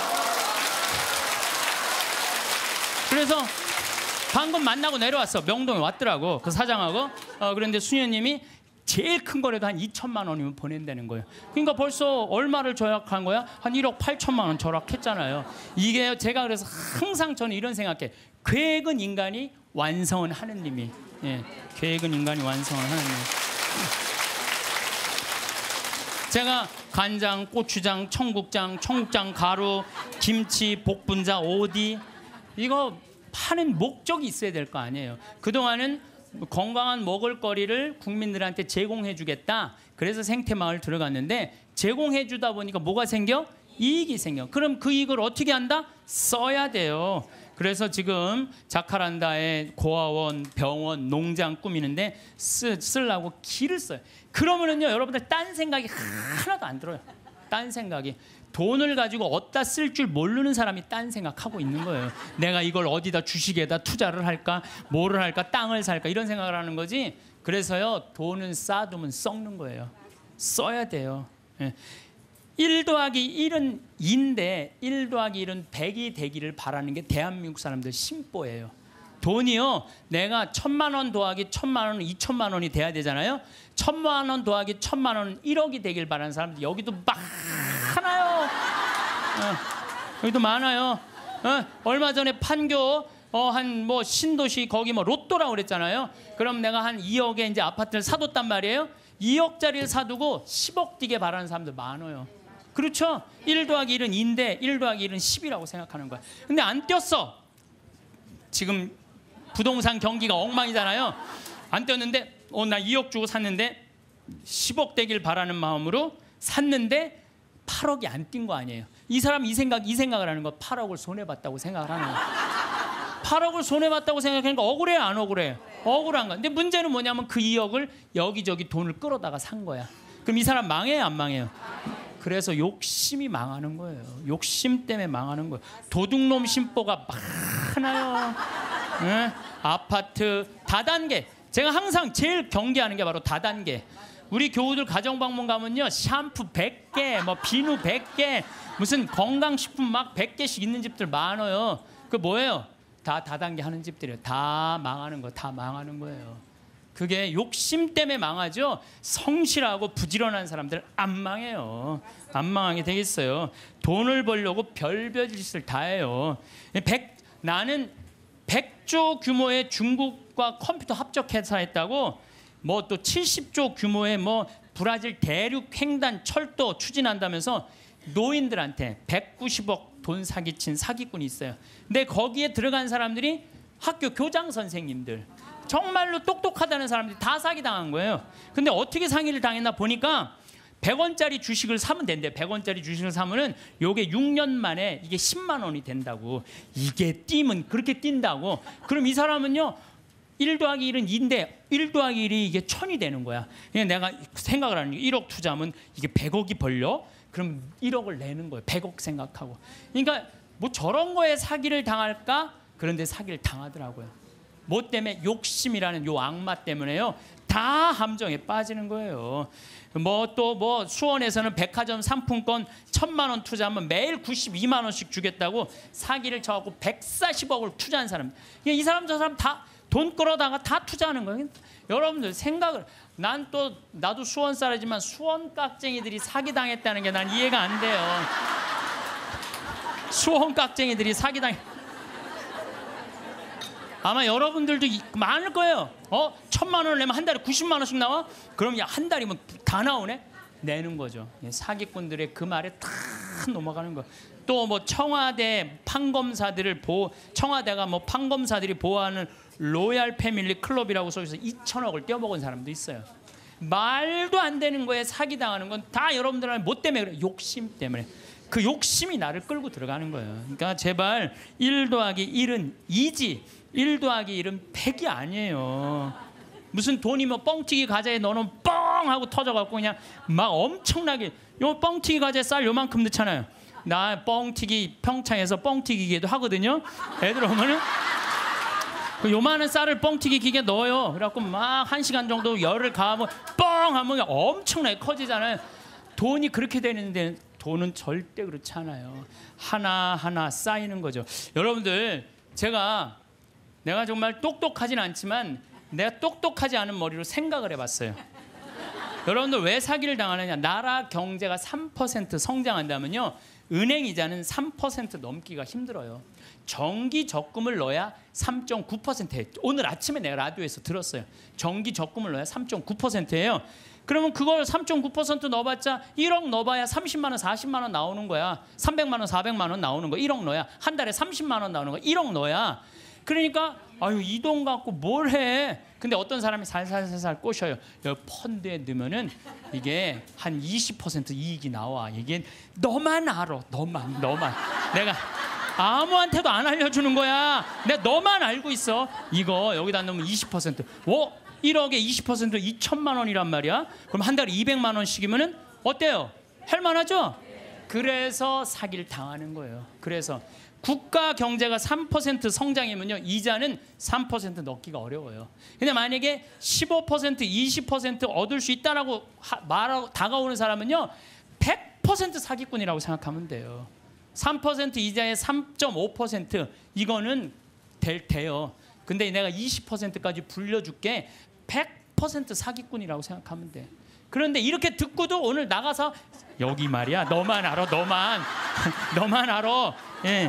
그래서 방금 만나고 내려왔어. 명동에 왔더라고. 그 사장하고. 어, 그런데 수녀님이 제일 큰 거라도 한 이천만 원이면 보낸다는 거예요. 그러니까 벌써 얼마를 절약한 거야? 한 일억 팔천만 원 절약했잖아요. 이게 제가 그래서 항상 저는 이런 생각해. 계획은 인간이 완성은 하느님이. 예, 계획은 인간이 완성은 하느님. 제가 간장, 고추장, 청국장, 청국장 가루, 김치, 복분자, 오디 이거 파는 목적이 있어야 될 거 아니에요. 그동안은 건강한 먹을거리를 국민들한테 제공해주겠다. 그래서 생태마을 들어갔는데 제공해주다 보니까 뭐가 생겨? 이익이 생겨. 그럼 그 이익을 어떻게 한다? 써야 돼요. 그래서 지금 자카란다에 고아원, 병원, 농장 꾸미는데 쓰, 쓰려고 길을 써요. 그러면은요 여러분들 딴 생각이 하나도 안 들어요. 딴 생각이. 돈을 가지고 어디다 쓸 줄 모르는 사람이 딴 생각하고 있는 거예요. 내가 이걸 어디다 주식에다 투자를 할까? 뭐를 할까? 땅을 살까? 이런 생각을 하는 거지. 그래서요 돈은 쌓아두면 썩는 거예요. 써야 돼요. 예. 일 더하기 일은 이인데 일 더하기 일은 백이 되기를 바라는 게 대한민국 사람들 심보예요. 돈이요 내가 천만 원 더하기 천만 원은 이천만 원이 돼야 되잖아요. 천만 원 더하기 천만 원은 일억이 되길 바라는 사람들 여기도 많아요. 어, 여기도 많아요. 어, 얼마 전에 판교 어, 한 뭐 신도시 거기 뭐 로또라고 그랬잖아요. 그럼 내가 한 이억에 이제 아파트를 사뒀단 말이에요. 이억짜리를 사두고 십억 뛰게 바라는 사람들 많아요. 그렇죠? 일 더하기 일은 이인데 일 더하기 일은 십이라고 생각하는 거야. 근데 안 뛰었어. 지금 부동산 경기가 엉망이잖아요. 안 뛰었는데 어, 나 이억 주고 샀는데 십억 되길 바라는 마음으로 샀는데 팔억이 안 뛴 거 아니에요. 이 사람 이 생각 이 생각을 하는 거 팔억을 손해봤다고 생각을 하는 거예요. 팔억을 손해봤다고 생각하니까 억울해 안 억울해? 억울한 거야. 근데 문제는 뭐냐면 그 이억을 여기저기 돈을 끌어다가 산 거야. 그럼 이 사람 망해요 안 망해요? 그래서 욕심이 망하는 거예요. 욕심 때문에 망하는 거예요. 도둑놈 심보가 많아요. 네? 아파트 다단계. 제가 항상 제일 경계하는 게 바로 다단계. 우리 교우들 가정방문 가면요 샴푸 백 개, 뭐 비누 백 개, 무슨 건강식품 막 백 개씩 있는 집들 많아요. 그 뭐예요? 다 다단계 하는 집들이에요. 다 망하는 거, 다 망하는 거예요. 그게 욕심 때문에 망하죠. 성실하고 부지런한 사람들 안 망해요. 안 망하게 되겠어요. 돈을 벌려고 별별 짓을 다 해요. 백, 나는 백조 규모의 중국과 컴퓨터 합작 회사 했다고 뭐 또 칠십조 규모의 뭐 브라질 대륙 횡단 철도 추진한다면서 노인들한테 백구십억 돈 사기친 사기꾼이 있어요. 근데 거기에 들어간 사람들이 학교 교장 선생님들 정말로 똑똑하다는 사람들이 다 사기당한 거예요. 근데 어떻게 상의를 당했나 보니까 백 원짜리 주식을 사면 된대. 백 원짜리 주식을 사면은 요게 육 년 만에 이게 십만 원이 된다고. 이게 뛰면 그렇게 뛴다고. 그럼 이 사람은요 일 더하기 일은 이인데 일 더하기 일이 이게 천이 되는 거야. 그냥 내가 생각을 하는 게 일억 투자하면 이게 백억이 벌려? 그럼 일억을 내는 거예요. 백억 생각하고. 그러니까 뭐 저런 거에 사기를 당할까? 그런데 사기를 당하더라고요. 뭐 때문에? 욕심이라는 요 악마 때문에요. 다 함정에 빠지는 거예요. 뭐 또 뭐 수원에서는 백화점 상품권 천만 원 투자하면 매일 구십이만 원씩 주겠다고 사기를 쳐갖고 백사십억을 투자한 사람. 이 사람 저 사람 다 돈 끌어다가 다 투자하는 거예요. 여러분들 생각을 난 또 나도 수원 사람이지만 수원 깍쟁이들이 사기당했다는 게 난 이해가 안 돼요. 수원 깍쟁이들이 사기당. 아마 여러분들도 많을 거예요. 어 천만 원을 내면 한 달에 구십만 원씩 나와? 그럼 야 한 달이면 다 나오네? 내는 거죠. 사기꾼들의 그 말에 다 넘어가는 거. 또 뭐 청와대 판검사들을 보 청와대가 뭐 판검사들이 보호하는 로얄 패밀리 클럽이라고 써있어서 이천억을 떼어먹은 사람도 있어요. 말도 안 되는 거에 사기당하는 건 다 여러분들은 뭐 때문에 그래? 욕심 때문에. 그 욕심이 나를 끌고 들어가는 거예요. 그러니까 제발 일 더하기 일은 이지 일 더하기 일은 백이 아니에요. 무슨 돈이 뭐 뻥튀기 과자에 넣어놓으면 뻥 하고 터져갖고 그냥 막 엄청나게 요 뻥튀기 과자에 쌀 요만큼 넣잖아요. 나 뻥튀기 평창에서 뻥튀기 기계도 하거든요. 애들 오면은 그 요만한 쌀을 뻥튀기 기계에 넣어요. 그래갖고 막 한 시간 정도 열을 가하면 뻥 하면 엄청나게 커지잖아요. 돈이 그렇게 되는데 돈은 절대 그렇지 않아요. 하나하나 쌓이는 거죠. 여러분들 제가 내가 정말 똑똑하진 않지만 내가 똑똑하지 않은 머리로 생각을 해봤어요. 여러분들 왜 사기를 당하느냐. 나라 경제가 삼 퍼센트 성장한다면요 은행 이자는 삼 퍼센트 넘기가 힘들어요. 정기 적금을 넣어야 삼 점 구 퍼센트예요. 오늘 아침에 내가 라디오에서 들었어요. 정기 적금을 넣어야 삼 점 구 퍼센트예요. 그러면 그걸 삼 점 구 퍼센트 넣어봤자 일억 넣어봐야 삼십만 원, 사십만 원 나오는 거야. 삼백만 원, 사백만 원 나오는 거. 일억 넣어야 한 달에 삼십만 원 나오는 거. 일억 넣어야. 그러니까 아유 이 돈 갖고 뭘 해? 근데 어떤 사람이 살살살살 꼬셔요. 여기 펀드에 넣으면은 이게 한 이십 퍼센트 이익이 나와. 이게 너만 알아. 너만 너만. 내가 아무한테도 안 알려주는 거야. 내가 너만 알고 있어. 이거 여기다 넣으면 이십 퍼센트. 오, 일억에 이십 퍼센트 이천만 원이란 말이야. 그럼 한 달에 이백만 원씩이면은 어때요? 할만하죠? 그래서 사기를 당하는 거예요. 그래서 국가 경제가 삼 퍼센트 성장이면요 이자는 삼 퍼센트 넣기가 어려워요. 근데 만약에 십오 퍼센트, 이십 퍼센트 얻을 수 있다라고 하, 말하고 다가오는 사람은요 백 퍼센트 사기꾼이라고 생각하면 돼요. 삼 퍼센트 이자에 삼 점 오 퍼센트 이거는 될 돼요. 근데 내가 이십 퍼센트까지 불려줄게. 백 퍼센트 사기꾼이라고 생각하면 돼. 그런데 이렇게 듣고도 오늘 나가서 여기 말이야 너만 알아 너만 너만 알아. 예.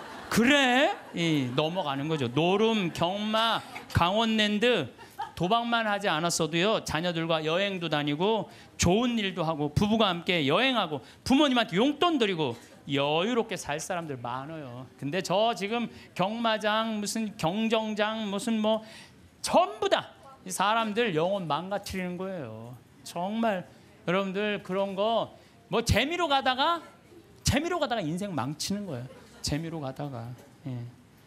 그래? 예, 넘어가는 거죠. 노름, 경마, 강원랜드 도박만 하지 않았어도요 자녀들과 여행도 다니고 좋은 일도 하고 부부가 함께 여행하고 부모님한테 용돈 드리고 여유롭게 살 사람들 많아요. 근데 저 지금 경마장 무슨 경정장 무슨 뭐 전부 다 이 사람들 영혼 망가뜨리는 거예요. 정말 여러분들 그런 거 뭐 재미로 가다가 재미로 가다가 인생 망치는 거예요. 재미로 가다가 예.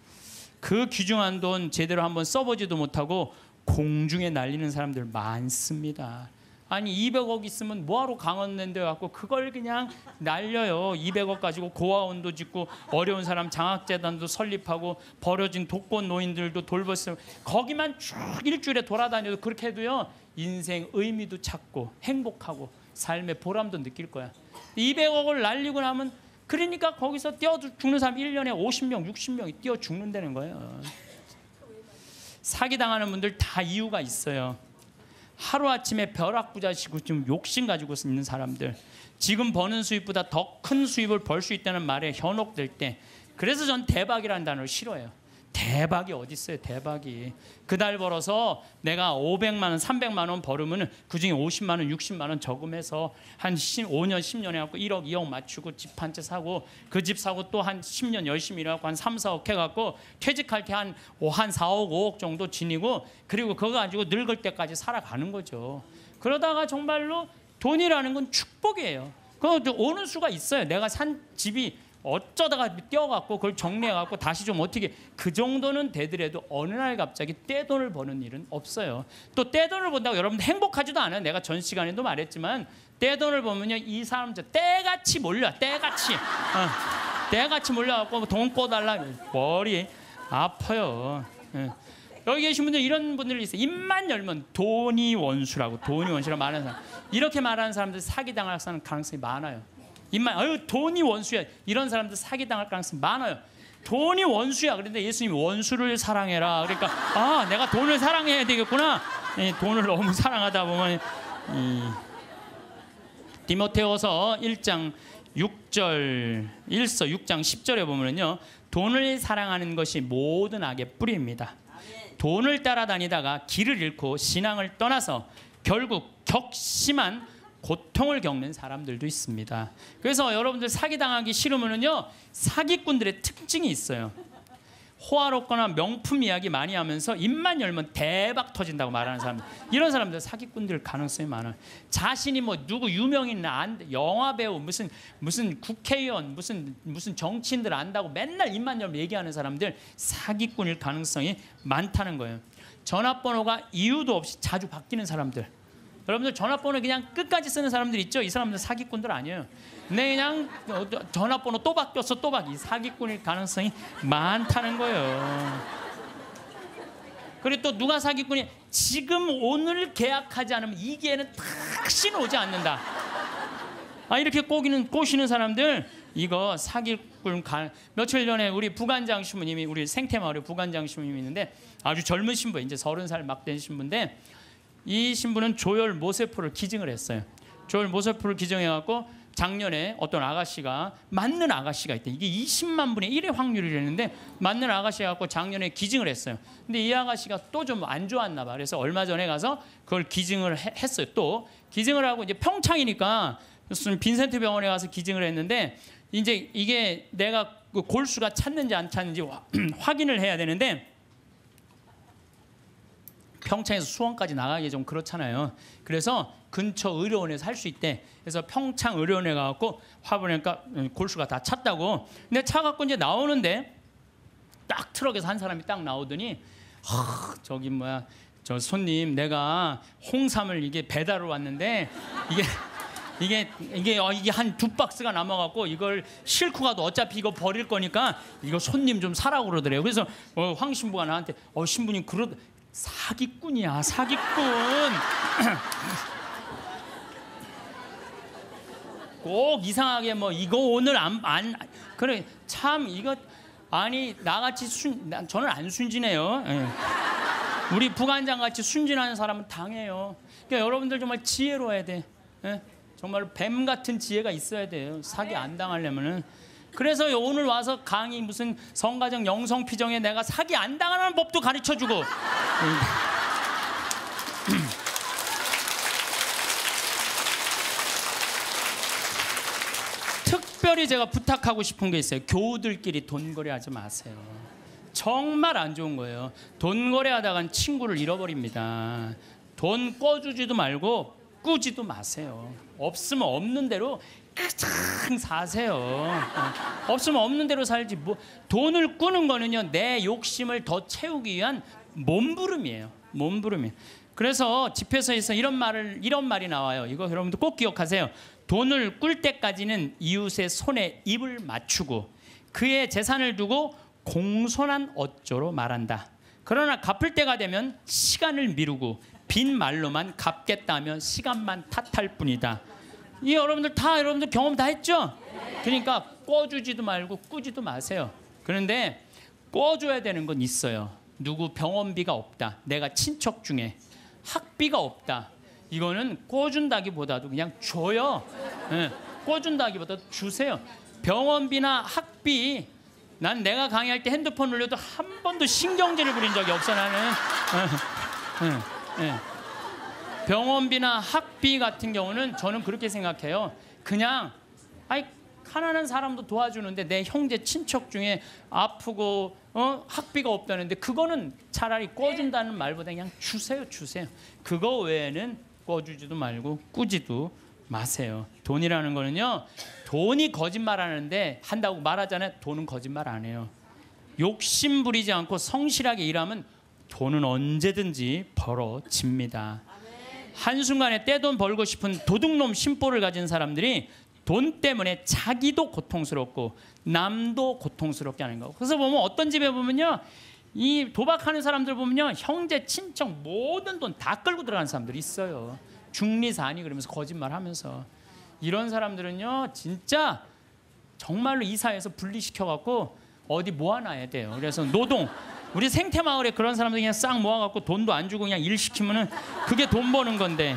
그 귀중한 돈 제대로 한번 써보지도 못하고 공중에 날리는 사람들 많습니다. 아니 이백억 있으면 뭐하러 강원랜드 갖고 그걸 그냥 날려요. 이백억 가지고 고아원도 짓고 어려운 사람 장학재단도 설립하고 버려진 독거 노인들도 돌봤어요. 거기만 쭉 일주일에 돌아다녀도 그렇게 해도요 인생 의미도 찾고 행복하고 삶의 보람도 느낄 거야. 이백억을 날리고 나면 그러니까 거기서 뛰어 죽는 사람 일 년에 오십 명, 육십 명이 뛰어 죽는다는 거예요. 사기당하는 분들 다 이유가 있어요. 하루아침에 벼락부자시고 좀 욕심 가지고 있는 사람들, 지금 버는 수입보다 더 큰 수입을 벌 수 있다는 말에 현혹될 때, 그래서 전 대박이라는 단어를 싫어해요. 대박이 어디 있어요? 대박이 그달 벌어서 내가 오백만 원, 삼백만 원 벌으면 그중에 오십만 원, 육십만 원 저금해서 한 오 년, 십 년 해갖고 일억, 이억 맞추고 집 한 채 사고 그 집 사고 또 한 십 년 열심히 일해갖고 한 삼, 사억 해갖고 퇴직할 때 한 한 사억, 오억 정도 지니고 그리고 그거 가지고 늙을 때까지 살아가는 거죠. 그러다가 정말로 돈이라는 건 축복이에요. 그 오는 수가 있어요. 내가 산 집이 어쩌다가 떼어갖고 그걸 정리해갖고 다시 좀 어떻게 그 정도는 되더라도 어느 날 갑자기 떼돈을 버는 일은 없어요. 또 떼돈을 번다고 여러분들 행복하지도 않아요. 내가 전 시간에도 말했지만 떼돈을 보면요 이 사람들 떼같이 몰려 떼같이 어, 떼같이 몰려갖고 돈 꿔달라 머리 아파요. 예. 여기 계신 분들 이런 분들이 있어요. 입만 열면 돈이 원수라고 돈이 원수라고 말하는 사람, 이렇게 말하는 사람들 사기당할 가능성이 많아요. 입만 아유 돈이 원수야 이런 사람들 사기당할 가능성이 많아요. 돈이 원수야. 그런데 예수님이 원수를 사랑해라. 그러니까 아 내가 돈을 사랑해야 되겠구나. 예, 돈을 너무 사랑하다 보면 이, 디모데후서 일 장 육 절 일서 육 장 십 절에 보면요 돈을 사랑하는 것이 모든 악의 뿌리입니다. 돈을 따라다니다가 길을 잃고 신앙을 떠나서 결국 격심한 고통을 겪는 사람들도 있습니다. 그래서 여러분들 사기당하기 싫으면요 사기꾼들의 특징이 있어요. 호화롭거나 명품 이야기 많이 하면서 입만 열면 대박 터진다고 말하는 사람들, 이런 사람들 사기꾼들 가능성이 많아요. 자신이 뭐 누구 유명인 안, 영화 배우 무슨 무슨 국회의원 무슨 무슨 정치인들 안다고 맨날 입만 열면 얘기하는 사람들 사기꾼일 가능성이 많다는 거예요. 전화번호가 이유도 없이 자주 바뀌는 사람들, 여러분들 전화번호 그냥 끝까지 쓰는 사람들 있죠? 이 사람들 사기꾼들 아니에요. 내 그냥 전화번호 또 바뀌었어 또 바뀌. 사기꾼일 가능성이 많다는 거예요. 그리고 또 누가 사기꾼이 지금 오늘 계약하지 않으면 이 기회는 다시 오지 않는다. 아 이렇게 꼬기는 꼬시는 사람들 이거 사기꾼 가. 며칠 전에 우리 부관장 신부님이 우리 생태마을에 부관장 신부님이 있는데 아주 젊은 신부 이제 서른 살 막 된 신부인데. 이 신부는 조혈 모세포를 기증을 했어요. 조혈 모세포를 기증해갖고 작년에 어떤 아가씨가 맞는 아가씨가 있대. 이게 이십만 분의 일의 확률이랬는데 맞는 아가씨가 갖고 작년에 기증을 했어요. 근데 이 아가씨가 또 좀 안 좋았나 봐. 그래서 얼마 전에 가서 그걸 기증을 해, 했어요. 또 기증을 하고 이제 평창이니까 무슨 빈센트 병원에 가서 기증을 했는데 이제 이게 내가 그 골수가 찼는지 안 찼는지 확인을 해야 되는데 평창에서 수원까지 나가기 좀 그렇잖아요. 그래서 근처 의료원에서 할 수 있대. 그래서 평창 의료원에 가갖고 화보니까 골수가 다 찼다고. 근데 차 갖고 이제 나오는데 딱 트럭에서 한 사람이 딱 나오더니 하, 저기 뭐야 저 손님 내가 홍삼을 이게 배달을 왔는데 이게 이게 이게 어, 이게 한 두 박스가 남아갖고 이걸 싣고 가도 어차피 이거 버릴 거니까 이거 손님 좀 사라고 그러더래요. 그래서 어, 황 신부가 나한테 어 신부님 그러 사기꾼이야 사기꾼. 꼭 이상하게 뭐 이거 오늘 안 안 그래 참 이거 아니 나같이 순 저는 안 순진해요. 예. 우리 부관장 같이 순진한 사람은 당해요. 그러니까 여러분들 정말 지혜로워야 돼. 예? 정말 뱀 같은 지혜가 있어야 돼요. 사기 안 당하려면은. 그래서 오늘 와서 강의 무슨 성가정 영성피정에 내가 사기 안 당하는 법도 가르쳐주고. 특별히 제가 부탁하고 싶은 게 있어요. 교우들끼리 돈거래하지 마세요. 정말 안 좋은 거예요. 돈거래하다간 친구를 잃어버립니다. 돈 꿔주지도 말고 꾸지도 마세요. 없으면 없는 대로 그냥 사세요. 어. 없으면 없는 대로 살지. 뭐 돈을 꾸는 거는요 내 욕심을 더 채우기 위한 몸부림이에요. 몸부림이. 그래서 집회서에서 이런 말을 이런 말이 나와요. 이거 여러분들 꼭 기억하세요. 돈을 꿀 때까지는 이웃의 손에 입을 맞추고 그의 재산을 두고 공손한 어조로 말한다. 그러나 갚을 때가 되면 시간을 미루고 빈 말로만 갚겠다며 시간만 탓할 뿐이다. 이 여러분들 다 여러분들 경험 다 했죠? 그러니까 꿔주지도 말고 꾸지도 마세요. 그런데 꿔줘야 되는 건 있어요. 누구 병원비가 없다. 내가 친척 중에 학비가 없다. 이거는 꿔준다기보다도 그냥 줘요. 네. 꿔준다기보다도 주세요. 병원비나 학비 난 내가 강의할 때 핸드폰 울려도 한 번도 신경질을 부린 적이 없어 나는. 네. 네. 병원비나 학비 같은 경우는 저는 그렇게 생각해요. 그냥 아이 가난한 사람도 도와주는데 내 형제 친척 중에 아프고 어? 학비가 없다는데 그거는 차라리 꿔준다는 말보다 그냥 주세요 주세요. 그거 외에는 꿔주지도 말고 꾸지도 마세요. 돈이라는 거는요 돈이 거짓말하는데 한다고 말하잖아요. 돈은 거짓말 안 해요. 욕심 부리지 않고 성실하게 일하면 돈은 언제든지 벌어집니다. 한순간에 떼돈 벌고 싶은 도둑놈 심보를 가진 사람들이 돈 때문에 자기도 고통스럽고 남도 고통스럽게 하는 거. 그래서 보면 어떤 집에 보면요 이 도박하는 사람들 보면요 형제 친척 모든 돈 다 끌고 들어가는 사람들이 있어요. 중리사니 그러면서 거짓말하면서. 이런 사람들은요 진짜 정말로 이 사회에서 분리시켜 갖고 어디 모아놔야 돼요. 그래서 노동 우리 생태마을에 그런 사람들 그냥 싹 모아갖고 돈도 안 주고 그냥 일 시키면은 그게 돈 버는 건데.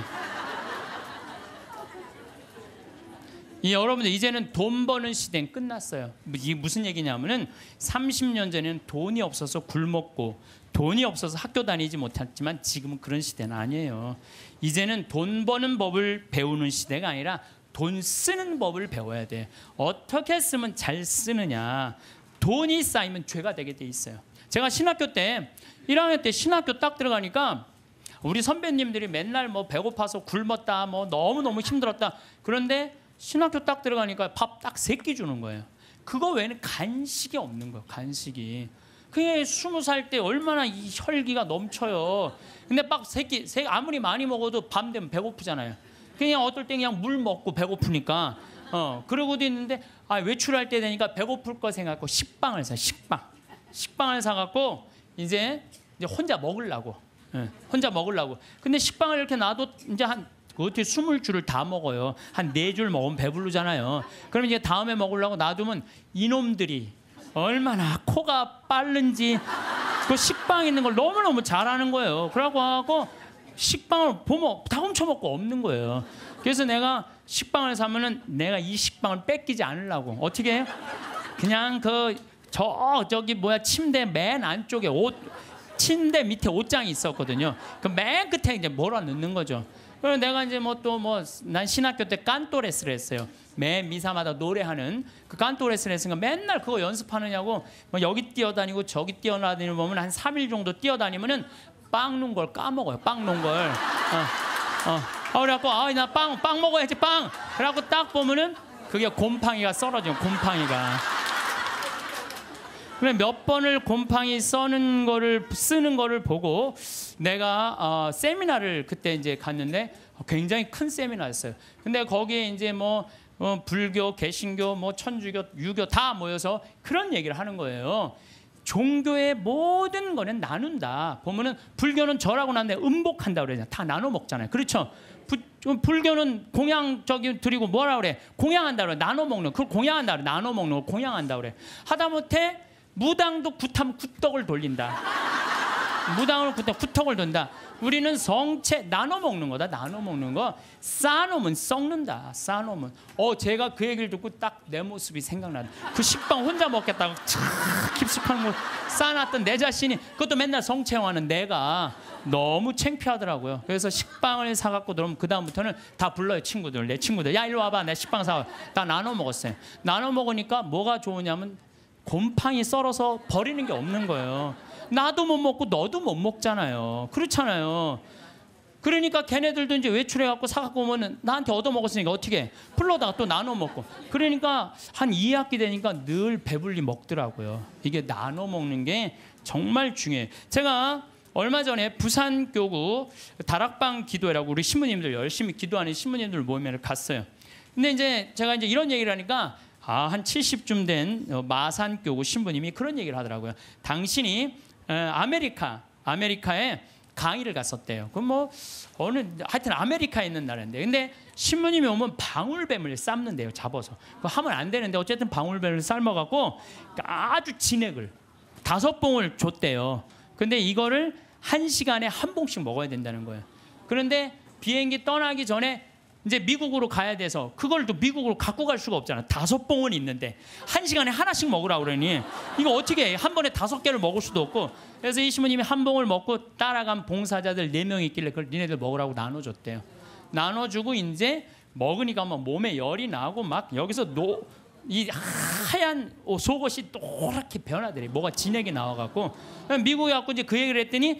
이 여러분들 이제는 돈 버는 시대는 끝났어요. 이게 무슨 얘기냐면은 삼십 년 전에는 돈이 없어서 굶었고 돈이 없어서 학교 다니지 못했지만 지금은 그런 시대는 아니에요. 이제는 돈 버는 법을 배우는 시대가 아니라 돈 쓰는 법을 배워야 돼. 어떻게 쓰면 잘 쓰느냐. 돈이 쌓이면 죄가 되게 돼 있어요. 제가 신학교 때 일 학년 때 신학교 딱 들어가니까 우리 선배님들이 맨날 뭐 배고파서 굶었다 뭐 너무너무 힘들었다. 그런데 신학교 딱 들어가니까 밥 딱 세 끼 주는 거예요. 그거 외에는 간식이 없는 거예요. 간식이. 그게 스무 살 때 얼마나 이 혈기가 넘쳐요. 근데 막 세 끼, 세, 아무리 많이 먹어도 밤 되면 배고프잖아요. 그냥 어떨 때 그냥 물 먹고 배고프니까 어 그러고도 있는데 아 외출할 때 되니까 배고플 거 생각하고 식빵을 사. 식빵. 식빵을 사갖고 이제, 이제 혼자 먹으려고. 예, 혼자 먹으려고. 근데 식빵을 이렇게 놔도 이제 한 어떻게 스물 줄을 다 먹어요. 한 네 줄 먹으면 배부르잖아요. 그럼 이제 다음에 먹으려고 놔두면 이놈들이 얼마나 코가 빠른지 그 식빵 있는 걸 너무너무 잘하는 거예요. 그러고 하고 식빵을 보면 다 훔쳐먹고 없는 거예요. 그래서 내가 식빵을 사면은 내가 이 식빵을 뺏기지 않으려고 어떻게 해요? 그냥 그 저 저기 뭐야 침대 맨 안쪽에 옷 침대 밑에 옷장이 있었거든요. 그 맨 끝에 이제 몰아 넣는 거죠. 그래서 내가 이제 뭐 또 뭐 난 신학교 때 깐또레스를 했어요. 매 미사마다 노래하는 그 깐또레스를 했으니까 맨날 그거 연습하느냐고 뭐 여기 뛰어다니고 저기 뛰어다니는 보면 한 삼 일 정도 뛰어다니면은 빵 놓은 걸 까먹어요. 빵 놓은 걸. 어, 어. 아, 그래갖고 아, 나 빵, 빵 먹어야지 빵. 그래갖고 딱 보면은 그게 곰팡이가 썰어져요. 곰팡이가. 그래 몇 번을 곰팡이 써는 거를 쓰는 거를 보고 내가 어, 세미나를 그때 이제 갔는데 굉장히 큰 세미나였어요. 근데 거기에 이제 뭐 어, 불교, 개신교, 뭐 천주교, 유교 다 모여서 그런 얘기를 하는 거예요. 종교의 모든 거는 나눈다. 보면은 불교는 절하고 난 다음에 음복한다 그러잖아요. 다 나눠 먹잖아요. 그렇죠? 부, 불교는 공양 저기 드리고 뭐라 그래? 공양한다 그래. 나눠 먹는. 그걸 공양한다 그래. 나눠 먹는 걸 공양한다 그래. 하다못해 무당도 굿하면 굿덕을 돌린다. 무당을 굿덕, 굿덕을 돈다. 우리는 성체 나눠 먹는 거다. 나눠 먹는 거. 쌓아놓으면 썩는다. 쌓아놓으면. 어 제가 그 얘기를 듣고 딱 내 모습이 생각나다. 그 식빵 혼자 먹겠다고 참 깊숙한 걸 쌓아놨던 내 자신이 그것도 맨날 성체화하는 내가 너무 창피하더라고요. 그래서 식빵을 사갖고 들어오면 그 다음부터는 다 불러요. 친구들. 내 친구들. 야 일로 와봐. 내 식빵 사와. 다 나눠 먹었어요. 나눠 먹으니까 뭐가 좋으냐면 곰팡이 썰어서 버리는 게 없는 거예요. 나도 못 먹고 너도 못 먹잖아요. 그렇잖아요. 그러니까 걔네들도 이제 외출해갖고 사갖고 오면은 나한테 얻어먹었으니까 어떻게 해? 풀러다가 또 나눠 먹고. 그러니까 한 이 학기 되니까 늘 배불리 먹더라고요. 이게 나눠 먹는 게 정말 중요해요. 제가 얼마 전에 부산교구 다락방 기도회라고 우리 신부님들 열심히 기도하는 신부님들 모임에 갔어요. 근데 이제 제가 이제 이런 얘기를 하니까 아, 한 칠십쯤 된 마산교구 신부님이 그런 얘기를 하더라고요. 당신이 아메리카, 아메리카에 강의를 갔었대요. 그럼 뭐 어느 하여튼 아메리카에 있는 나라인데, 근데 신부님이 오면 방울뱀을 삶는데요, 잡아서. 그거 하면 안 되는데 어쨌든 방울뱀을 삶아갖고 아주 진액을 다섯 봉을 줬대요. 근데 이거를 한 시간에 한 봉씩 먹어야 된다는 거예요. 그런데 비행기 떠나기 전에 이제 미국으로 가야 돼서 그걸 또 미국으로 갖고 갈 수가 없잖아. 다섯 봉은 있는데 한 시간에 하나씩 먹으라고 그러니 이거 어떻게 해? 한 번에 다섯 개를 먹을 수도 없고. 그래서 이 신부님이 한 봉을 먹고 따라간 봉사자들 네 명이 있길래 그걸 니네들 먹으라고 나눠줬대요. 나눠주고 이제 먹으니까 막 몸에 열이 나고 막 여기서 노, 이 하얀 속옷이 노랗게 변하더래. 뭐가 진액이 나와갖고 미국에 갖고 이제 그 얘기를 했더니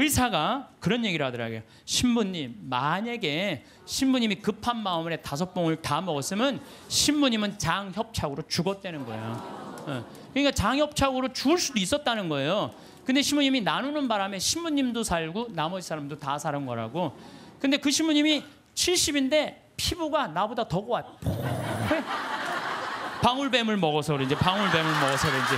의사가 그런 얘기를 하더라고요. 신부님, 만약에 신부님이 급한 마음에 다섯 봉을 다 먹었으면 신부님은 장협착으로 죽었다는 거예요. 그러니까 장협착으로 죽을 수도 있었다는 거예요. 근데 신부님이 나누는 바람에 신부님도 살고 나머지 사람도 다 사는 거라고. 근데 그 신부님이 칠십인데 피부가 나보다 더 고와. 방울뱀을 먹어서 그런지 방울뱀을 먹어서 그런지.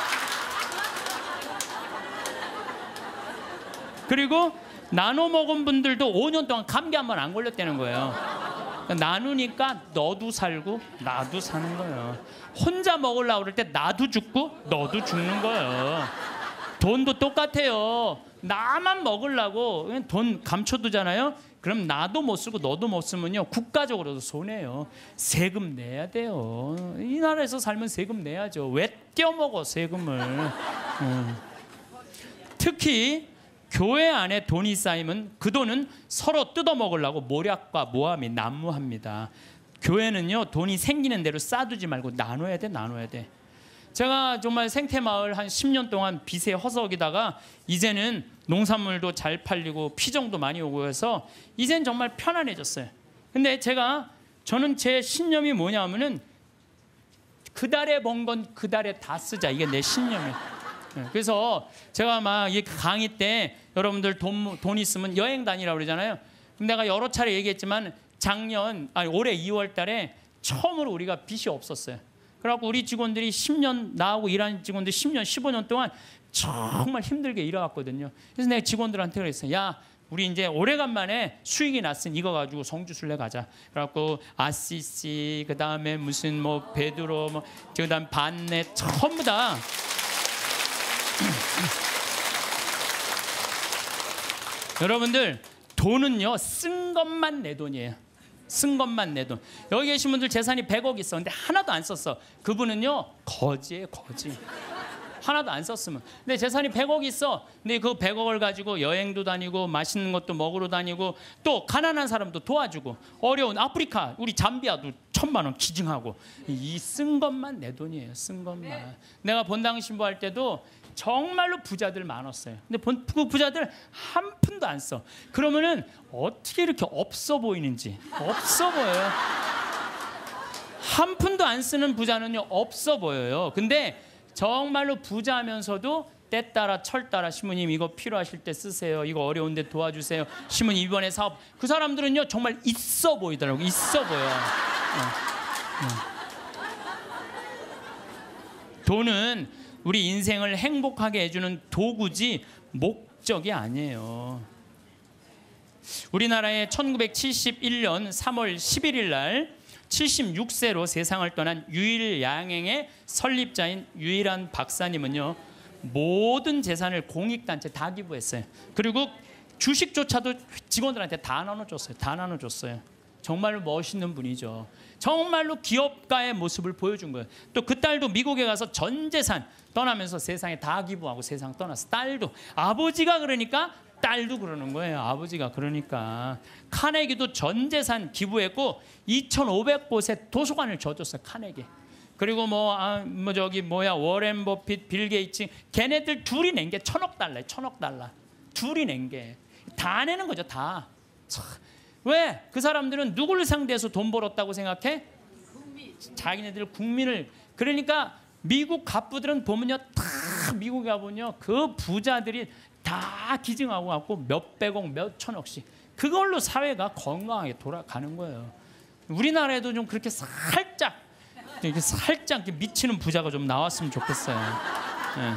그리고 나눠 먹은 분들도 오 년 동안 감기 한 번 안 걸렸다는 거예요. 나누니까 너도 살고 나도 사는 거예요. 혼자 먹으려고 그럴 때 나도 죽고 너도 죽는 거예요. 돈도 똑같아요. 나만 먹으려고 돈 감춰두잖아요. 그럼 나도 못 쓰고 너도 못 쓰면요 국가적으로도 손해요. 세금 내야 돼요. 이 나라에서 살면 세금 내야죠. 왜 떼어먹어 세금을. 음. 특히 교회 안에 돈이 쌓이면 그 돈은 서로 뜯어먹으려고 모략과 모함이 난무합니다. 교회는요 돈이 생기는 대로 쌓아두지 말고 나눠야 돼. 나눠야 돼. 제가 정말 생태마을 한 십 년 동안 빚에 허석이다가 이제는 농산물도 잘 팔리고 피정도 많이 오고 해서 이젠 정말 편안해졌어요. 근데 제가 저는 제 신념이 뭐냐면은 그 달에 번 건 그 달에 다 쓰자. 이게 내 신념이에요. 그래서 제가 막 이 강의 때 여러분들 돈, 돈 있으면 여행 다니라고 그러잖아요. 내가 여러 차례 얘기했지만 작년 아니 올해 이월 달에 처음으로 우리가 빚이 없었어요. 그래갖고 우리 직원들이 십 년 나하고 일하는 직원들 십 년, 십오 년 동안 정말 힘들게 일해왔거든요. 그래서 내가 직원들한테 그랬어요. 야, 우리 이제 오래간만에 수익이 났으니 이거 가지고 성주순례 가자. 그래갖고 아시시, 그 다음에 무슨 뭐 베드로, 뭐 그다음 반내 전부 다 여러분들 돈은요 쓴 것만 내 돈이에요. 쓴 것만 내 돈. 여기 계신 분들 재산이 백억 있어. 근데 하나도 안 썼어. 그분은요 거지예요, 거지. 하나도 안 썼으면. 근데 재산이 백억 있어. 근데 그 백억을 가지고 여행도 다니고 맛있는 것도 먹으러 다니고 또 가난한 사람도 도와주고 어려운 아프리카 우리 잠비아도 천만 원 기증하고 이 쓴 것만 내 돈이에요. 쓴 것만. 내가 본당 신부할 때도 정말로 부자들 많았어요. 근데 본, 그 부자들 한 푼도 안 써. 그러면은 어떻게 이렇게 없어 보이는지. 없어 보여요. 한 푼도 안 쓰는 부자는요 없어 보여요. 근데 정말로 부자면서도 때 따라 철 따라 시모님 이거 필요하실 때 쓰세요. 이거 어려운데 도와주세요. 시모님 이번에 사업. 그 사람들은요 정말 있어 보이더라고요. 있어 보여. 어. 어. 돈은 우리 인생을 행복하게 해주는 도구지 목적이 아니에요. 우리나라의 천구백칠십일 년 삼월 십일일 날 칠십육 세로 세상을 떠난 유일양행의 설립자인 유일한 박사님은요 모든 재산을 공익단체 다 기부했어요. 그리고 주식조차도 직원들한테 다 나눠줬어요. 다 나눠줬어요. 정말로 멋있는 분이죠. 정말로 기업가의 모습을 보여준 거예요. 또 그 딸도 미국에 가서 전 재산 떠나면서 세상에 다 기부하고 세상 떠났어. 딸도. 아버지가 그러니까 딸도 그러는 거예요. 아버지가 그러니까. 카네기도 전 재산 기부했고 이천오백 곳에 도서관을 져줬어요. 카네기. 그리고 뭐, 아, 뭐 저기 뭐야 워렌 버핏, 빌 게이츠 걔네들 둘이 낸 게 천억 달러예요. 천억 달러. 둘이 낸 게. 다 내는 거죠. 다. 참. 왜? 그 사람들은 누구를 상대해서 돈 벌었다고 생각해? 국민. 자기네들 국민을. 그러니까 미국 갑부들은 보면요 다 미국에 가보면요 그 부자들이 다 기증하고 갖고 몇백억 몇천억씩 그걸로 사회가 건강하게 돌아가는 거예요. 우리나라에도 좀 그렇게 살짝 이렇게 살짝 미치는 부자가 좀 나왔으면 좋겠어요. 네.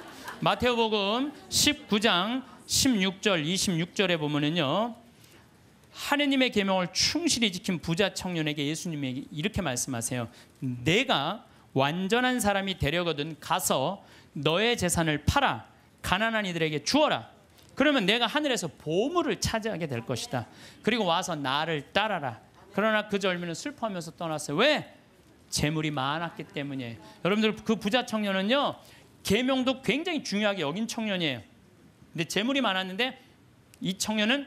마태오복음 십구 장 십육 절 이십육 절에 보면은요 하느님의 계명을 충실히 지킨 부자 청년에게 예수님이 이렇게 말씀하세요. 내가 완전한 사람이 되려거든 가서 너의 재산을 팔아 가난한 이들에게 주어라. 그러면 내가 하늘에서 보물을 차지하게 될 것이다. 그리고 와서 나를 따라라. 그러나 그 젊은이는 슬퍼하면서 떠났어요. 왜? 재물이 많았기 때문이에요. 여러분들 그 부자 청년은요 계명도 굉장히 중요하게 여긴 청년이에요. 근데 재물이 많았는데 이 청년은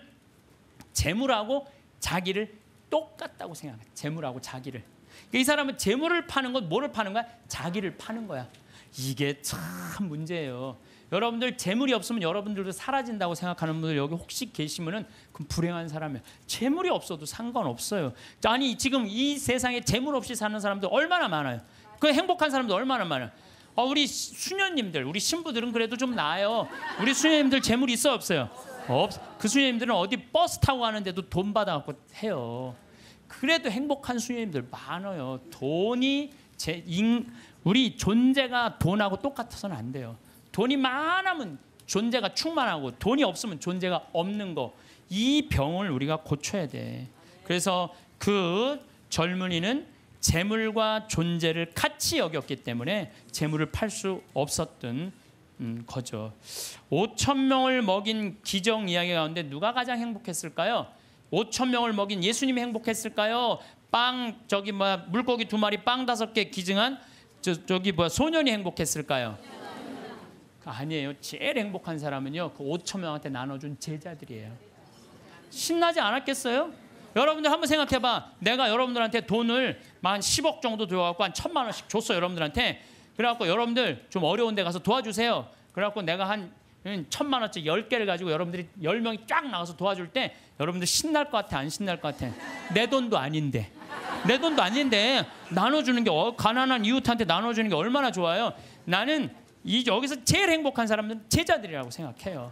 재물하고 자기를 똑같다고 생각해요. 재물하고 자기를. 이 사람은 재물을 파는 건 뭐를 파는 거야? 자기를 파는 거야. 이게 참 문제예요. 여러분들 재물이 없으면 여러분들도 사라진다고 생각하는 분들 여기 혹시 계시면은 그럼 불행한 사람이에요. 재물이 없어도 상관없어요. 아니 지금 이 세상에 재물 없이 사는 사람들 얼마나 많아요. 그 행복한 사람들 얼마나 많아요. 아, 우리 수녀님들, 우리 신부들은 그래도 좀 나아요. 우리 수녀님들 재물이 있어요, 없어요? 없. 그 수녀님들은 어디 버스 타고 가는데도 돈 받아갖고 해요. 그래도 행복한 수녀님들 많아요. 돈이 제 인, 우리 존재가 돈하고 똑같아서는 안 돼요. 돈이 많으면 존재가 충만하고 돈이 없으면 존재가 없는 거. 이 병을 우리가 고쳐야 돼. 그래서 그 젊은이는 재물과 존재를 같이 여겼기 때문에 재물을 팔 수 없었던 음, 거죠. 오천 명을 먹인 기적 이야기 가운데 누가 가장 행복했을까요? 오천 명을 먹인 예수님이 행복했을까요? 빵 저기 뭐 물고기 두 마리 빵 다섯 개 기증한 저 저기 뭐 소년이 행복했을까요? 아니에요. 제일 행복한 사람은요 그 오천 명한테 나눠준 제자들이에요. 신나지 않았겠어요? 여러분들 한번 생각해봐. 내가 여러분들한테 돈을 한 십억 정도 들어갖고 한 천만 원씩 줬어 여러분들한테. 그래갖고 여러분들 좀 어려운 데 가서 도와주세요. 그래갖고 내가 한 천만 원짜리 열 개를 가지고 여러분들이 열 명이 쫙 나가서 도와줄 때 여러분들 신날 것 같아? 안 신날 것 같아? 내 돈도 아닌데. 내 돈도 아닌데 나눠주는 게 가난한 이웃한테 나눠주는 게 얼마나 좋아요. 나는 이 여기서 제일 행복한 사람들은 제자들이라고 생각해요.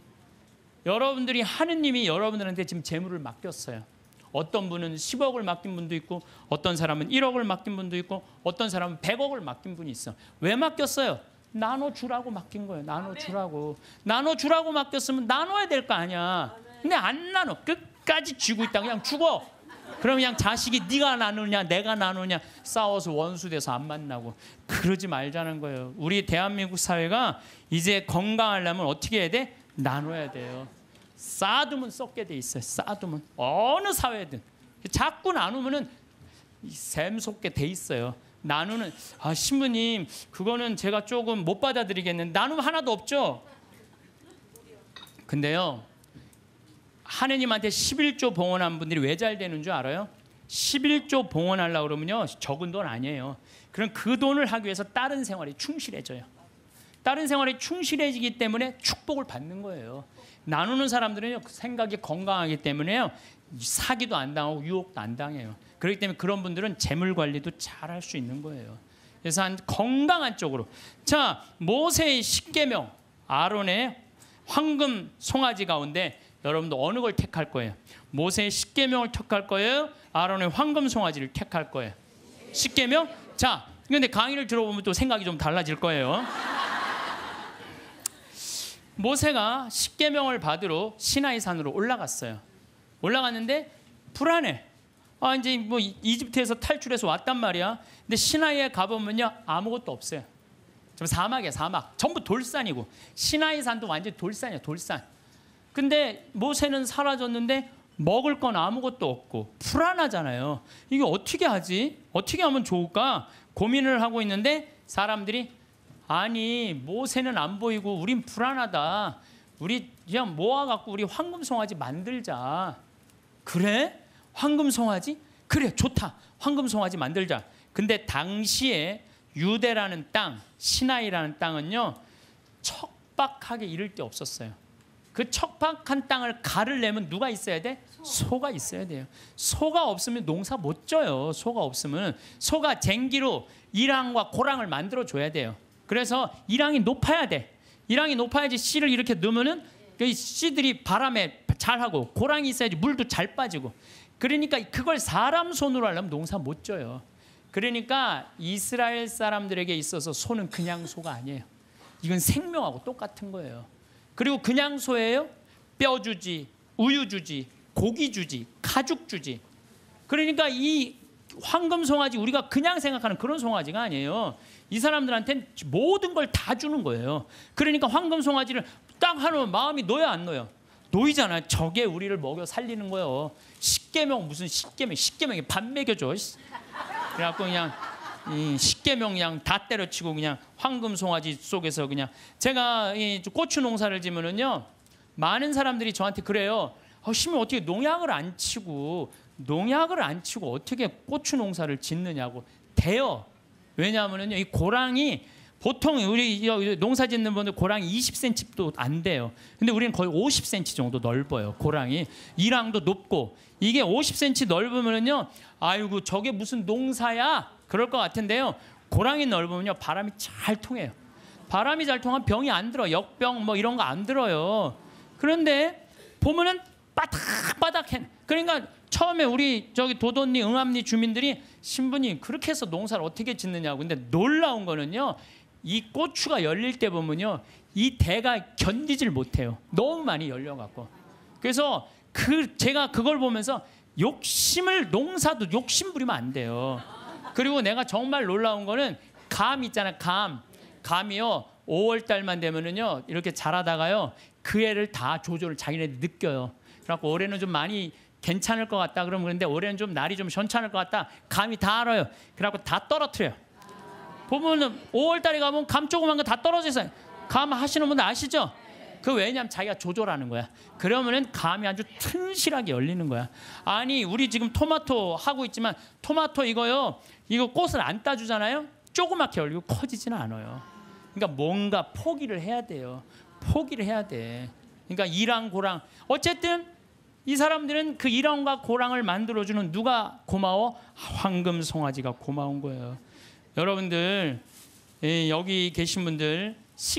여러분들이 하느님이 여러분들한테 지금 재물을 맡겼어요. 어떤 분은 십억을 맡긴 분도 있고 어떤 사람은 일억을 맡긴 분도 있고 어떤 사람은 백억을 맡긴 분이 있어. 왜 맡겼어요? 나눠주라고 맡긴 거예요. 나눠주라고. 나눠주라고 맡겼으면 나눠야 될 거 아니야. 근데 안 나눠. 끝까지 쥐고 있다. 그냥 죽어. 그럼 그냥 자식이 네가 나누냐 내가 나누냐 싸워서 원수돼서 안 만나고. 그러지 말자는 거예요. 우리 대한민국 사회가 이제 건강하려면 어떻게 해야 돼? 나눠야 돼요. 쌓아두면 썩게 돼 있어요. 쌓아두면 어느 사회든 자꾸 나누면은 샘솟게 돼 있어요. 나누는 아 신부님 그거는 제가 조금 못 받아들이겠는데 나누면 하나도 없죠. 근데요 하느님한테 십일조 봉헌한 분들이 왜 잘 되는 줄 알아요? 십일조 봉헌하려고 그러면요 적은 돈 아니에요. 그럼 그 돈을 하기 위해서 다른 생활에 충실해져요. 다른 생활에 충실해지기 때문에 축복을 받는 거예요. 나누는 사람들은요 생각이 건강하기 때문에요 사기도 안 당하고 유혹도 안 당해요. 그렇기 때문에 그런 분들은 재물 관리도 잘 할 수 있는 거예요. 그래서 한 건강한 쪽으로. 자, 모세의 십계명, 아론의 황금 송아지 가운데 여러분도 어느 걸 택할 거예요? 모세의 십계명을 택할 거예요? 아론의 황금 송아지를 택할 거예요? 십계명? 자, 근데 강의를 들어보면 또 생각이 좀 달라질 거예요. 모세가 십계명을 받으러 시나이 산으로 올라갔어요. 올라갔는데 불안해. 아 이제 뭐 이집트에서 탈출해서 왔단 말이야. 근데 시나이에 가보면요 아무것도 없어요. 좀 사막이야 사막. 전부 돌산이고 시나이 산도 완전 돌산이야 돌산. 근데 모세는 사라졌는데 먹을 건 아무것도 없고 불안하잖아요. 이게 어떻게 하지? 어떻게 하면 좋을까? 고민을 하고 있는데 사람들이 아니 모세는 안 보이고 우린 불안하다. 우리 그냥 모아갖고 우리 황금 송아지 만들자. 그래? 황금 송아지? 그래 좋다. 황금 송아지 만들자. 근데 당시에 유대라는 땅, 시나이라는 땅은요 척박하게 이를 데 없었어요. 그 척박한 땅을 가를 내면 누가 있어야 돼? 소가 있어야 돼요. 소가 없으면 농사 못 져요. 소가 없으면 소가 쟁기로 이랑과 고랑을 만들어 줘야 돼요. 그래서 이랑이 높아야 돼. 이랑이 높아야지 씨를 이렇게 넣으면은 그 씨들이 바람에 잘하고 고랑이 있어야지 물도 잘 빠지고. 그러니까 그걸 사람 손으로 하려면 농사 못 져요. 그러니까 이스라엘 사람들에게 있어서 소는 그냥 소가 아니에요. 이건 생명하고 똑같은 거예요. 그리고 그냥 소예요? 뼈 주지, 우유 주지, 고기 주지, 가죽 주지. 그러니까 이 황금 송아지 우리가 그냥 생각하는 그런 송아지가 아니에요. 이 사람들한테는 모든 걸 다 주는 거예요. 그러니까 황금 송아지를 딱 하면 마음이 놓여 안 놓여? 놓이잖아요. 저게 우리를 먹여 살리는 거예요. 십계명 무슨 십계명, 십계명에 밥 먹여줘. 그래갖고 그냥 이 십계명 그냥 다 때려치고 그냥 황금 송아지 속에서 그냥 제가 이 고추 농사를 지면은요 많은 사람들이 저한테 그래요. 어, 심히 어떻게 농약을 안 치고 농약을 안 치고 어떻게 고추 농사를 짓느냐고. 돼요. 왜냐하면은요 이 고랑이 보통 우리 농사 짓는 분들 고랑이 이십 센티미터도 안 돼요. 근데 우리는 거의 오십 센티미터 정도 넓어요. 고랑이 이랑도 높고 이게 오십 센티미터 넓으면은요 아이고 저게 무슨 농사야 그럴 것 같은데요. 고랑이 넓으면요 바람이 잘 통해요. 바람이 잘 통하면 병이 안 들어. 역병 뭐 이런 거 안 들어요. 그런데 보면은 바닥바닥해. 그러니까 처음에 우리 저기 도돈리 응암리 주민들이 신부님 그렇게 해서 농사를 어떻게 짓느냐고. 근데 놀라운 거는요 이 고추가 열릴 때 보면요 이 대가 견디질 못해요. 너무 많이 열려갖고. 그래서 그 제가 그걸 보면서 욕심을 농사도 욕심 부리면 안 돼요. 그리고 내가 정말 놀라운 거는 감 있잖아요. 감 감이요 오월 달만 되면은요 이렇게 자라다가요 그 애를 다 조절을 자기네들 느껴요. 그래갖고 올해는 좀 많이 괜찮을 것 같다 그러면 그런데 올해는 좀 날이 좀 현찮을 것 같다. 감이 다 알아요. 그래갖고 다 떨어뜨려요. 보면은 오월 달에 가면 감 조그만 거 다 떨어져 있어요. 감 하시는 분들 아시죠? 그 왜냐면 자기가 조절하는 거야. 그러면은 감이 아주 튼실하게 열리는 거야. 아니 우리 지금 토마토 하고 있지만 토마토 이거요 이거 꽃을 안 따주잖아요. 조그맣게 열리고 커지지는 않아요. 그러니까 뭔가 포기를 해야 돼요. 포기를 해야 돼. 그러니까 이랑 고랑 어쨌든 이 사람들은 그 이랑과 고랑을 만들어주는 누가 고마워? 황금 송아지가 고마운 거예요. 여러분들 여기 계신 분들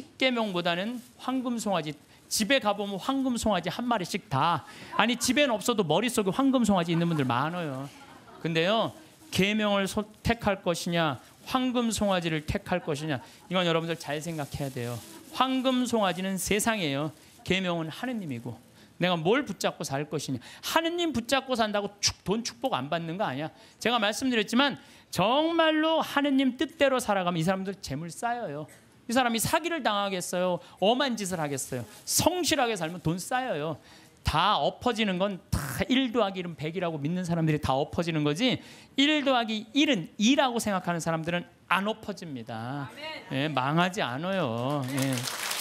십계명보다는 황금 송아지 집에 가보면 황금 송아지 한 마리씩 다 아니 집에는 없어도 머릿속에 황금 송아지 있는 분들 많아요. 근데요 계명을 택할 것이냐 황금 송아지를 택할 것이냐 이건 여러분들 잘 생각해야 돼요. 황금 송아지는 세상이에요. 계명은 하느님이고 내가 뭘 붙잡고 살 것이냐. 하느님 붙잡고 산다고 축, 돈 축복 안 받는 거 아니야. 제가 말씀드렸지만 정말로 하느님 뜻대로 살아가면 이 사람들 재물 쌓여요. 이 사람이 사기를 당하겠어요. 엄한 짓을 하겠어요. 성실하게 살면 돈 쌓여요. 다 엎어지는 건 다 일 더하기 일은 백이라고 믿는 사람들이 다 엎어지는 거지, 일 더하기 일은 이라고 생각하는 사람들은 안 엎어집니다. 예, 망하지 않아요. 예.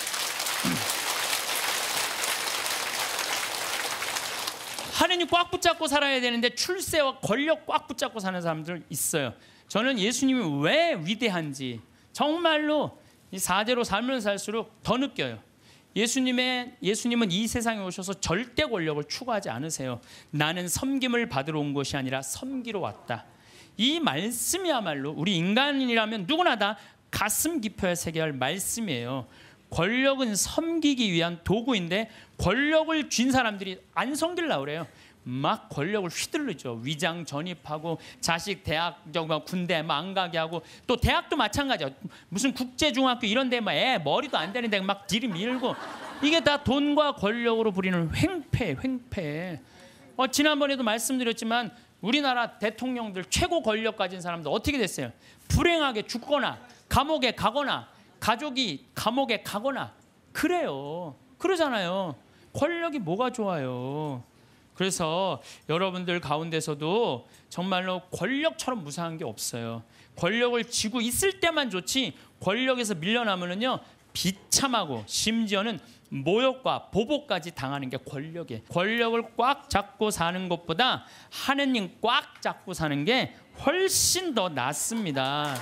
하느님 꽉 붙잡고 살아야 되는데 출세와 권력 꽉 붙잡고 사는 사람들 있어요. 저는 예수님이 왜 위대한지 정말로 이 사제로 살면 살수록 더 느껴요. 예수님의 예수님은 이 세상에 오셔서 절대 권력을 추구하지 않으세요. 나는 섬김을 받으러 온 것이 아니라 섬기러 왔다. 이 말씀이야말로 우리 인간이라면 누구나 다 가슴 깊어야 새겨야 할 말씀이에요. 권력은 섬기기 위한 도구인데 권력을 쥔 사람들이 안 섬기려고 그래요. 막 권력을 휘둘르죠. 위장 전입하고 자식 대학 군대 안 가게 하고, 또 대학도 마찬가지야. 무슨 국제중학교 이런 데 막 애 머리도 안 되는데 막 들이밀고, 이게 다 돈과 권력으로 부리는 횡패 횡패. 어, 지난번에도 말씀드렸지만 우리나라 대통령들 최고 권력 가진 사람들 어떻게 됐어요? 불행하게 죽거나 감옥에 가거나 가족이 감옥에 가거나 그래요. 그러잖아요. 권력이 뭐가 좋아요. 그래서 여러분들 가운데서도 정말로 권력처럼 무상한 게 없어요. 권력을 쥐고 있을 때만 좋지, 권력에서 밀려나면은요 비참하고 심지어는 모욕과 보복까지 당하는 게 권력이에요. 권력을 꽉 잡고 사는 것보다 하느님 꽉 잡고 사는 게 훨씬 더 낫습니다.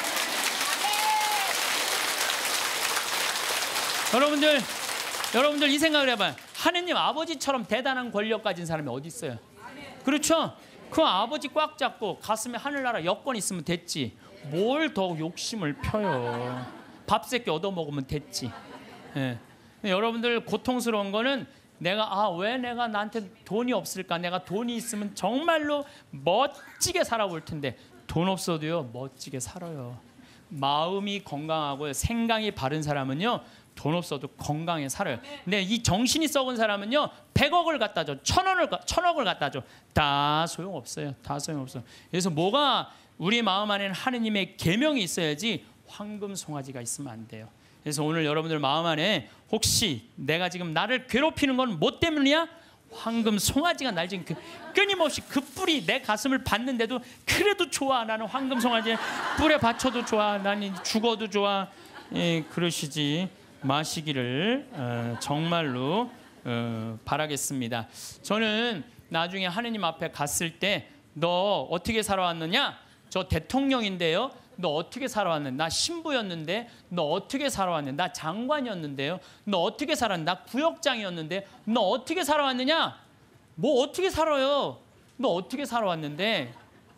여러분들, 여러분들 이 생각을 해봐요. 하느님 아버지처럼 대단한 권력 가진 사람이 어디 있어요? 그렇죠? 그 아버지 꽉 잡고 가슴에 하늘나라 여권 있으면 됐지. 뭘 더 욕심을 펴요. 밥 세 끼 얻어먹으면 됐지. 예. 여러분들 고통스러운 거는 내가 아, 왜 내가 나한테 돈이 없을까? 내가 돈이 있으면 정말로 멋지게 살아볼 텐데 돈 없어도요 멋지게 살아요. 마음이 건강하고 생각이 바른 사람은요 돈 없어도 건강에 살아요. 근데 이 정신이 썩은 사람은요 백억을 갖다 줘, 천원을 천억을 갖다 줘, 다 소용없어요. 다 소용없어. 그래서 뭐가 우리 마음 안에는 하느님의 계명이 있어야지 황금 송아지가 있으면 안 돼요. 그래서 오늘 여러분들 마음 안에 혹시 내가 지금 나를 괴롭히는 건 뭐 때문이야? 황금 송아지가 날 지금 그 끊임없이 그 뿔이 내 가슴을 받는데도 그래도 좋아. 나는 황금 송아지 뿔에 받쳐도 좋아. 나는 죽어도 좋아. 예, 그러시지 마시기를 어, 정말로 어, 바라겠습니다. 저는 나중에 하느님 앞에 갔을 때 너 어떻게 살아왔느냐? 저 대통령인데요. 너 어떻게 살아왔는데? 나 신부였는데 너 어떻게 살아왔는데? 나 장관이었는데요. 너 어떻게 살았는데? 나 구역장이었는데 너 어떻게 살아왔느냐? 뭐 어떻게 살아요? 너 어떻게 살아왔는데?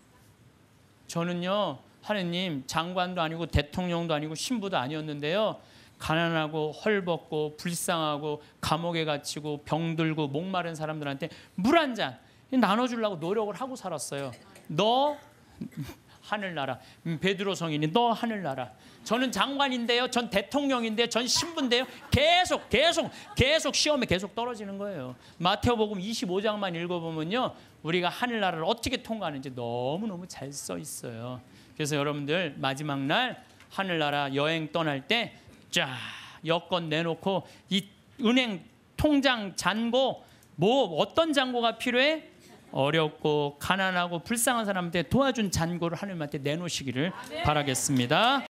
저는요 하느님 장관도 아니고 대통령도 아니고 신부도 아니었는데요. 가난하고 헐벗고 불쌍하고 감옥에 갇히고 병들고 목마른 사람들한테 물 한 잔 나눠주려고 노력을 하고 살았어요. 너 하늘나라. 베드로 성인이 너 하늘나라. 저는 장관인데요. 전 대통령인데요. 전 신부인데요. 계속 계속 계속 시험에 계속 떨어지는 거예요. 마태오복음 이십오 장만 읽어보면요. 우리가 하늘나라를 어떻게 통과하는지 너무너무 잘 써 있어요. 그래서 여러분들 마지막 날 하늘나라 여행 떠날 때 쫙 여권 내놓고 이 은행 통장 잔고 뭐 어떤 잔고가 필요해? 어렵고 가난하고 불쌍한 사람한테 도와준 잔고를 하나님한테 내놓으시기를 바라겠습니다.